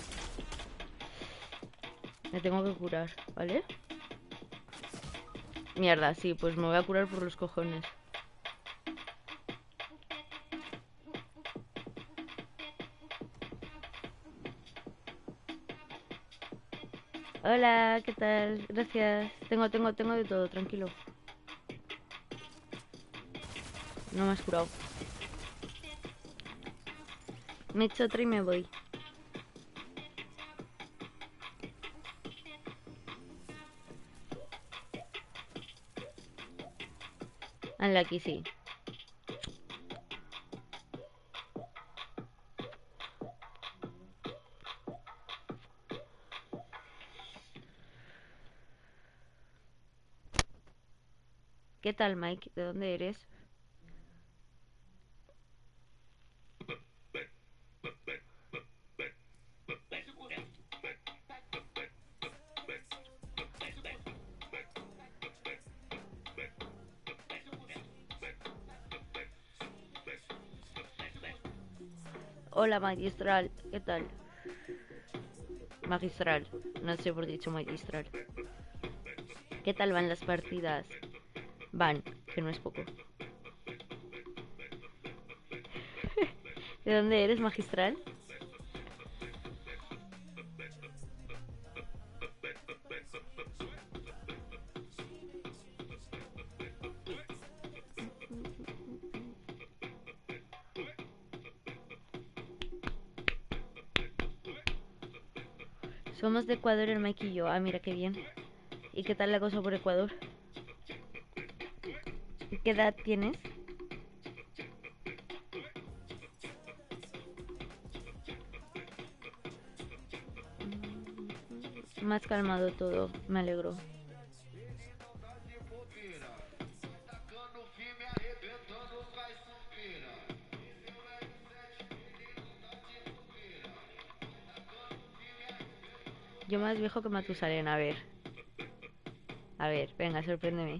Me tengo que curar, ¿vale? Mierda, sí, pues me voy a curar por los cojones. Hola, ¿qué tal? Gracias. Tengo, tengo, tengo de todo, tranquilo. No me has curado. Me echo otra y me voy. Hala, aquí sí. ¿Qué tal, Mike? ¿De dónde eres? Hola, magistral. ¿Qué tal? Magistral. No sé por qué he dicho magistral. ¿Qué tal van las partidas? Van, que no es poco. ¿De dónde eres, magistral? Somos de Ecuador, el Mike y yo. Ah, mira qué bien. ¿Y qué tal la cosa por Ecuador? ¿Qué edad tienes? Más calmado todo, me alegro. Yo más viejo que Matusalén, a ver. A ver, venga, sorpréndeme.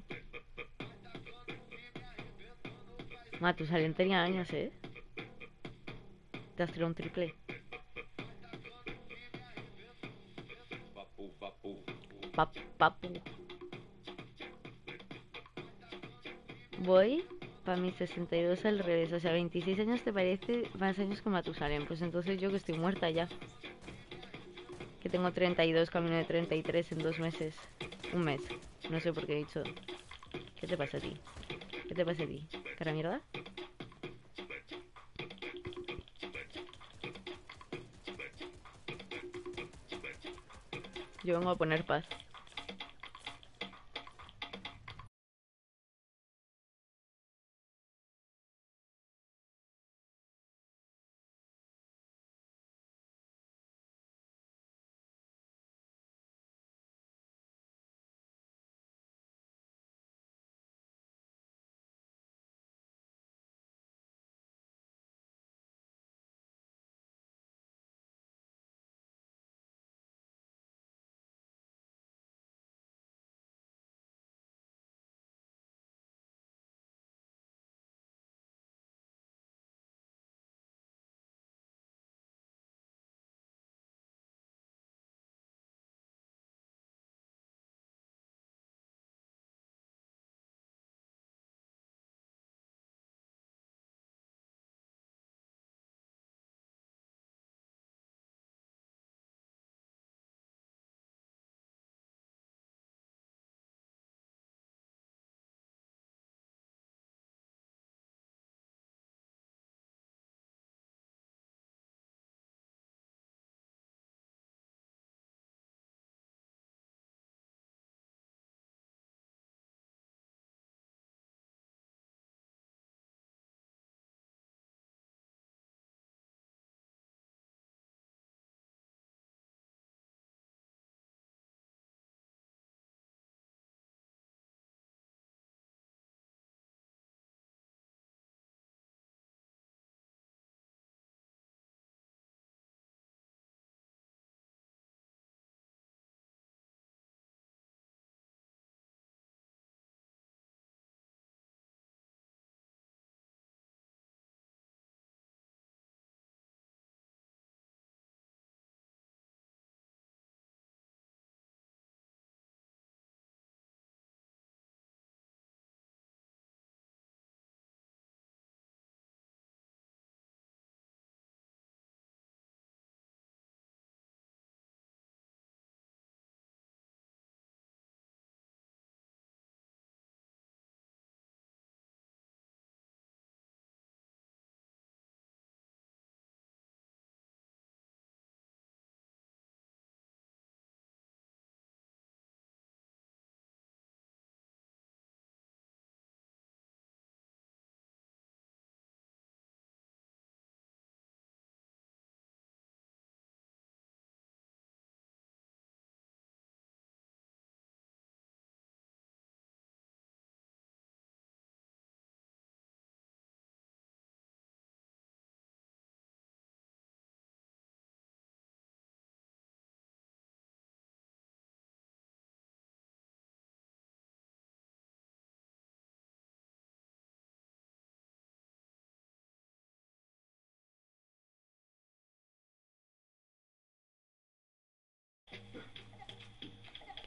Matusalén tenía años, ¿eh? Te has tirado un triple. Pap, papu. Voy para mis sesenta y dos al revés. O sea, veintiséis años te parece más años que Matusalén. Pues entonces yo que estoy muerta ya. Que tengo treinta y dos, camino de treinta y tres en dos meses. Un mes. No sé por qué he dicho. ¿Qué te pasa a ti? ¿Qué te pasa a ti? ¿Cara mierda? Yo vengo a poner paz.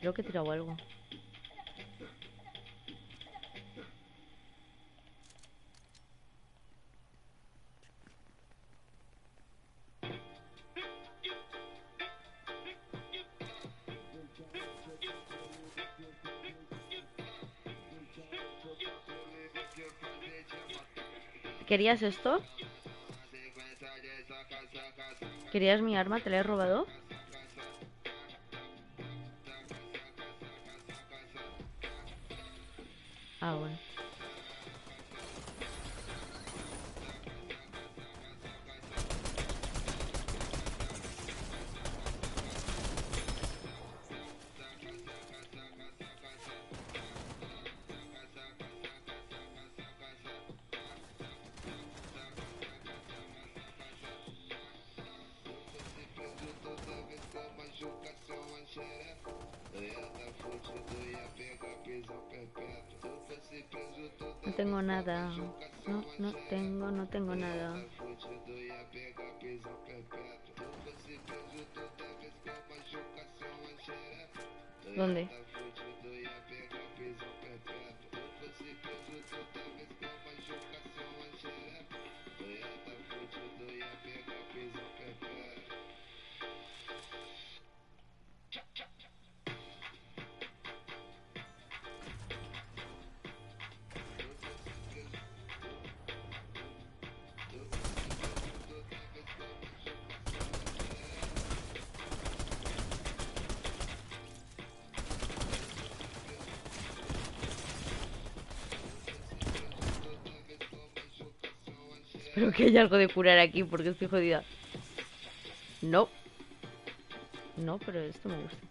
Creo que he tirado algo. ¿Querías esto? ¿Querías mi arma? ¿Te la he robado? Ah, bueno. No tengo nada. No, no tengo, no tengo nada. ¿Dónde? Espero que haya algo de curar aquí porque estoy jodida. No. No, pero esto me gusta.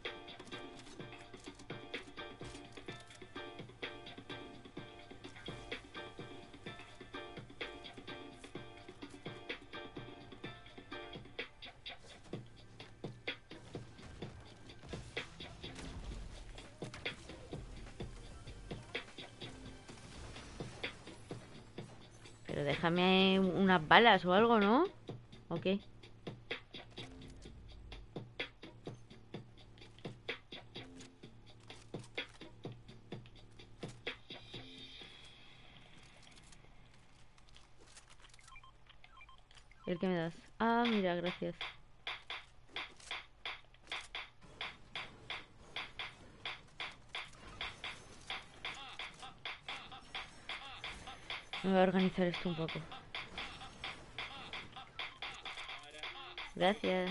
Pero déjame unas balas o algo, ¿no? Ok. ¿El que me das? Ah, mira, gracias. Me voy a organizar esto un poco. Gracias.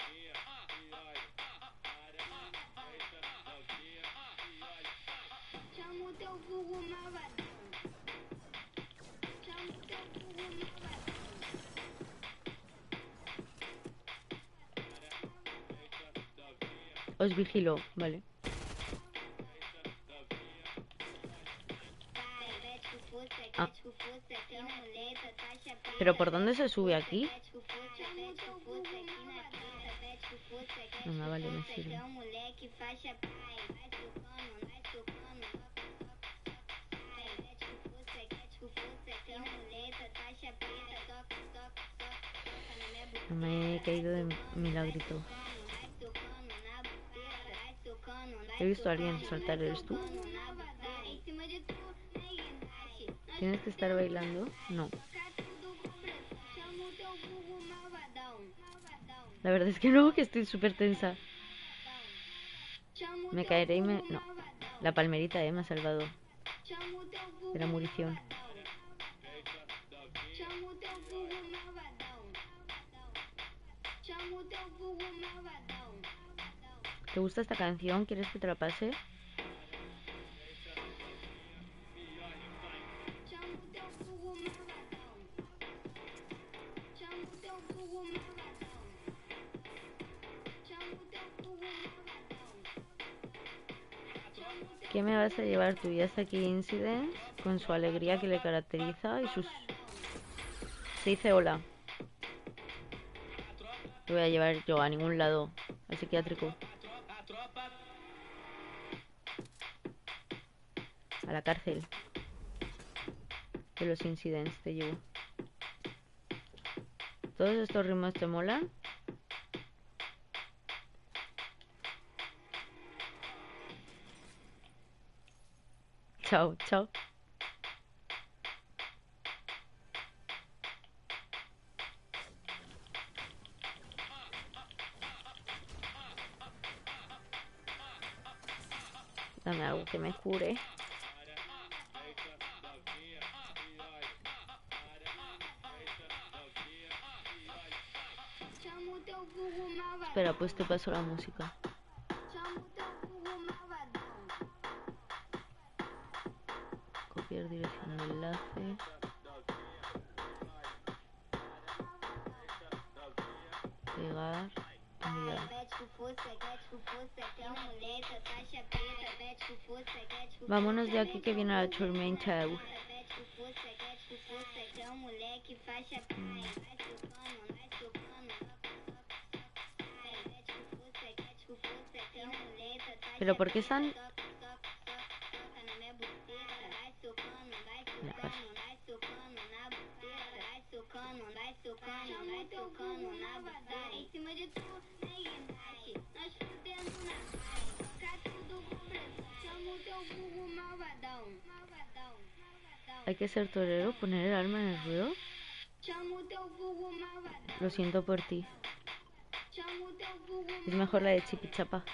Os vigilo, vale. Ah. ¿Pero por dónde se sube aquí? No, vale, me sirve. No me he caído de milagrito. He visto a alguien saltar, ¿eres tú? ¿Tienes que estar bailando? No. La verdad es que no, que estoy súper tensa. Me caeré y me... No. La palmerita, eh, me ha salvado de la munición. ¿Te gusta esta canción? ¿Quieres que te la pase? ¿Qué me vas a llevar tú? Ya está aquí Incidence, con su alegría que le caracteriza y sus... Se dice hola. Te voy a llevar yo a ningún lado. Al psiquiátrico. A la cárcel. De los Incidents te llevo. ¿Todos estos ritmos te molan? Chao, chao. Dame algo que me cure. Espera, pues te paso la música. Copiar dirección de enlace. Pegar. Enviar. Vámonos de aquí que viene la tormenta. Pero ¿por qué están...? Mira, paso. Hay que ser torero, poner el alma en el ruedo. Lo siento por ti. Es mejor la de Chipichapa.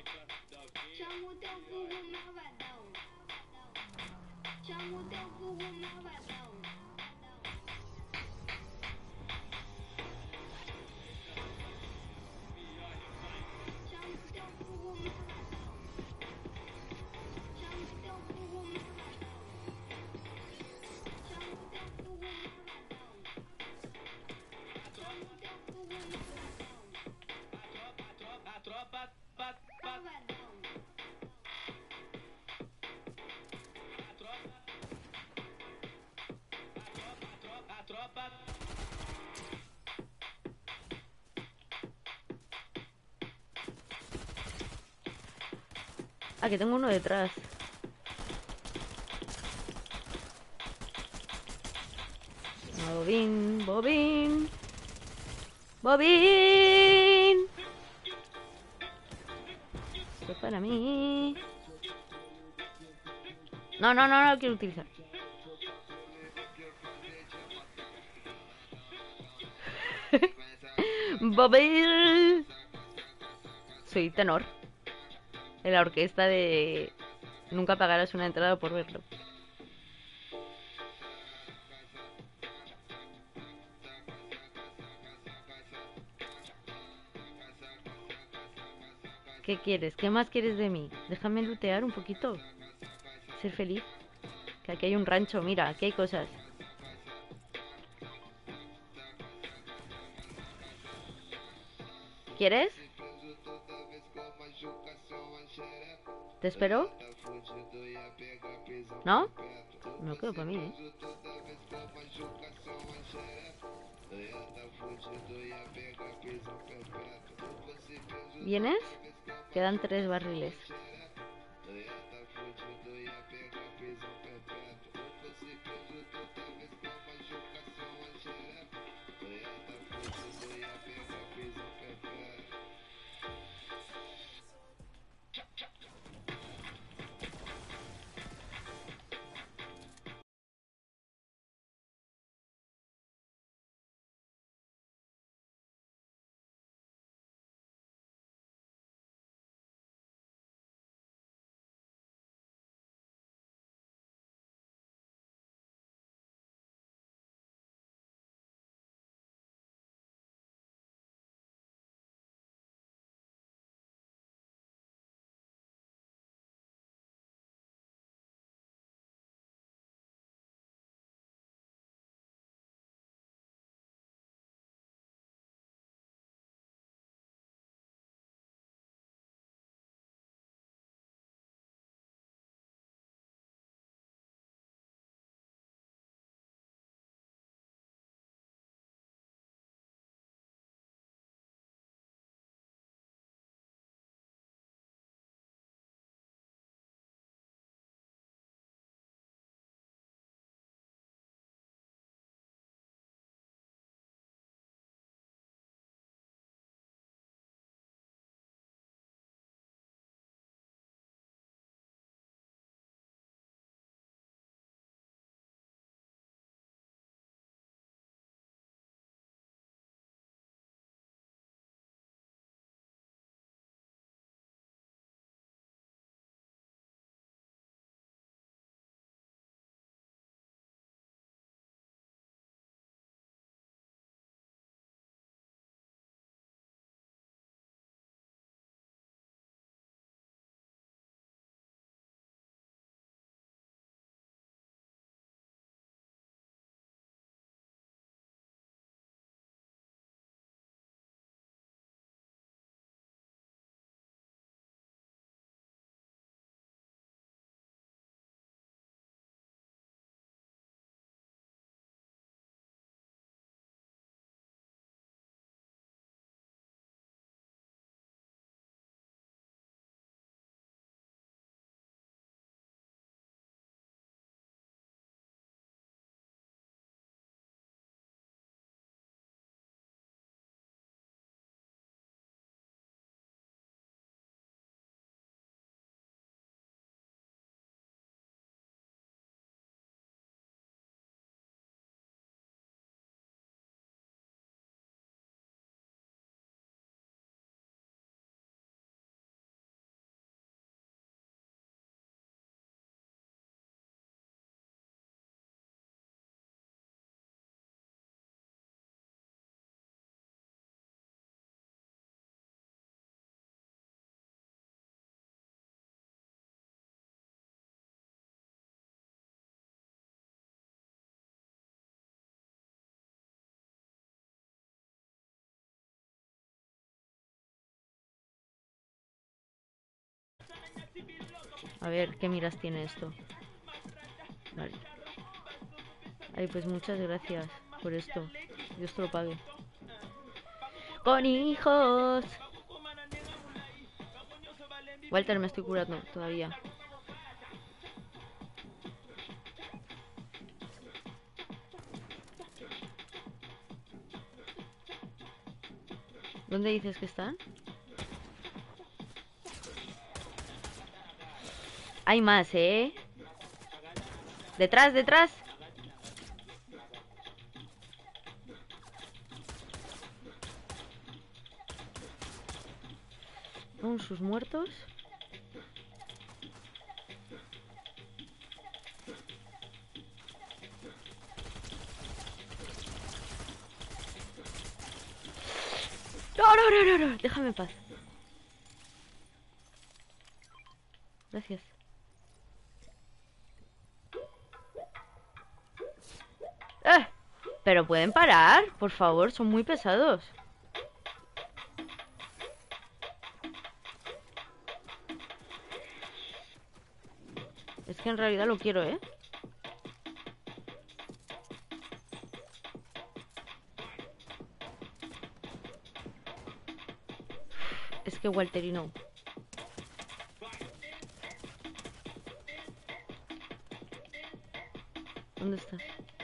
Ah, que tengo uno detrás. Bobín, bobín. Bobín. Esto es para mí. No, no, no, no lo quiero utilizar. Bobín. Soy tenor. En la orquesta de... Nunca pagarás una entrada por verlo. ¿Qué quieres? ¿Qué más quieres de mí? Déjame lootear un poquito. Ser feliz. Que aquí hay un rancho, mira, aquí hay cosas. ¿Quieres? ¿Te espero? ¿No? Me lo quedo para mí, ¿eh? ¿Vienes? Quedan tres barriles. A ver, ¿qué miras tiene esto? Vale. Ay, pues muchas gracias por esto. Dios te lo pague. ¡Con hijos! Walter, me estoy curando todavía. ¿Dónde dices que están? Hay más, ¿eh? ¡Detrás, detrás! ¿Son sus muertos? No, no, no, no, no. Déjame en paz. Gracias. ¡Eh! Pero pueden parar, por favor, son muy pesados. Es que en realidad lo quiero, ¿eh? Es que Walterino. ¿Dónde estás?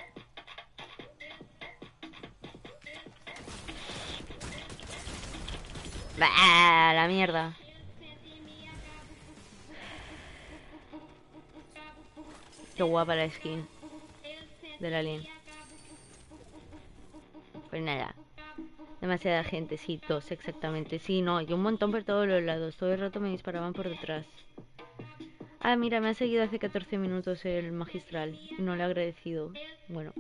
¡Bah! La mierda. Qué guapa la skin de la Lin. Pues nada. Demasiada gente, sí, dos exactamente. Sí, no, y un montón por todos los lados. Todo el rato me disparaban por detrás. Ah, mira, me ha seguido hace catorce minutos el magistral. No le he agradecido. Bueno.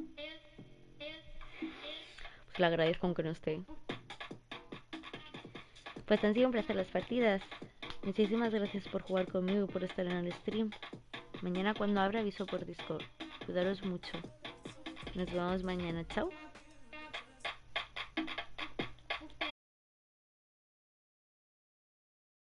Pues le agradezco aunque no esté. Pues han sido un placer las partidas. Muchísimas gracias por jugar conmigo y por estar en el stream. Mañana cuando abra aviso por Discord. Cuidaros mucho. Nos vemos mañana. Chao.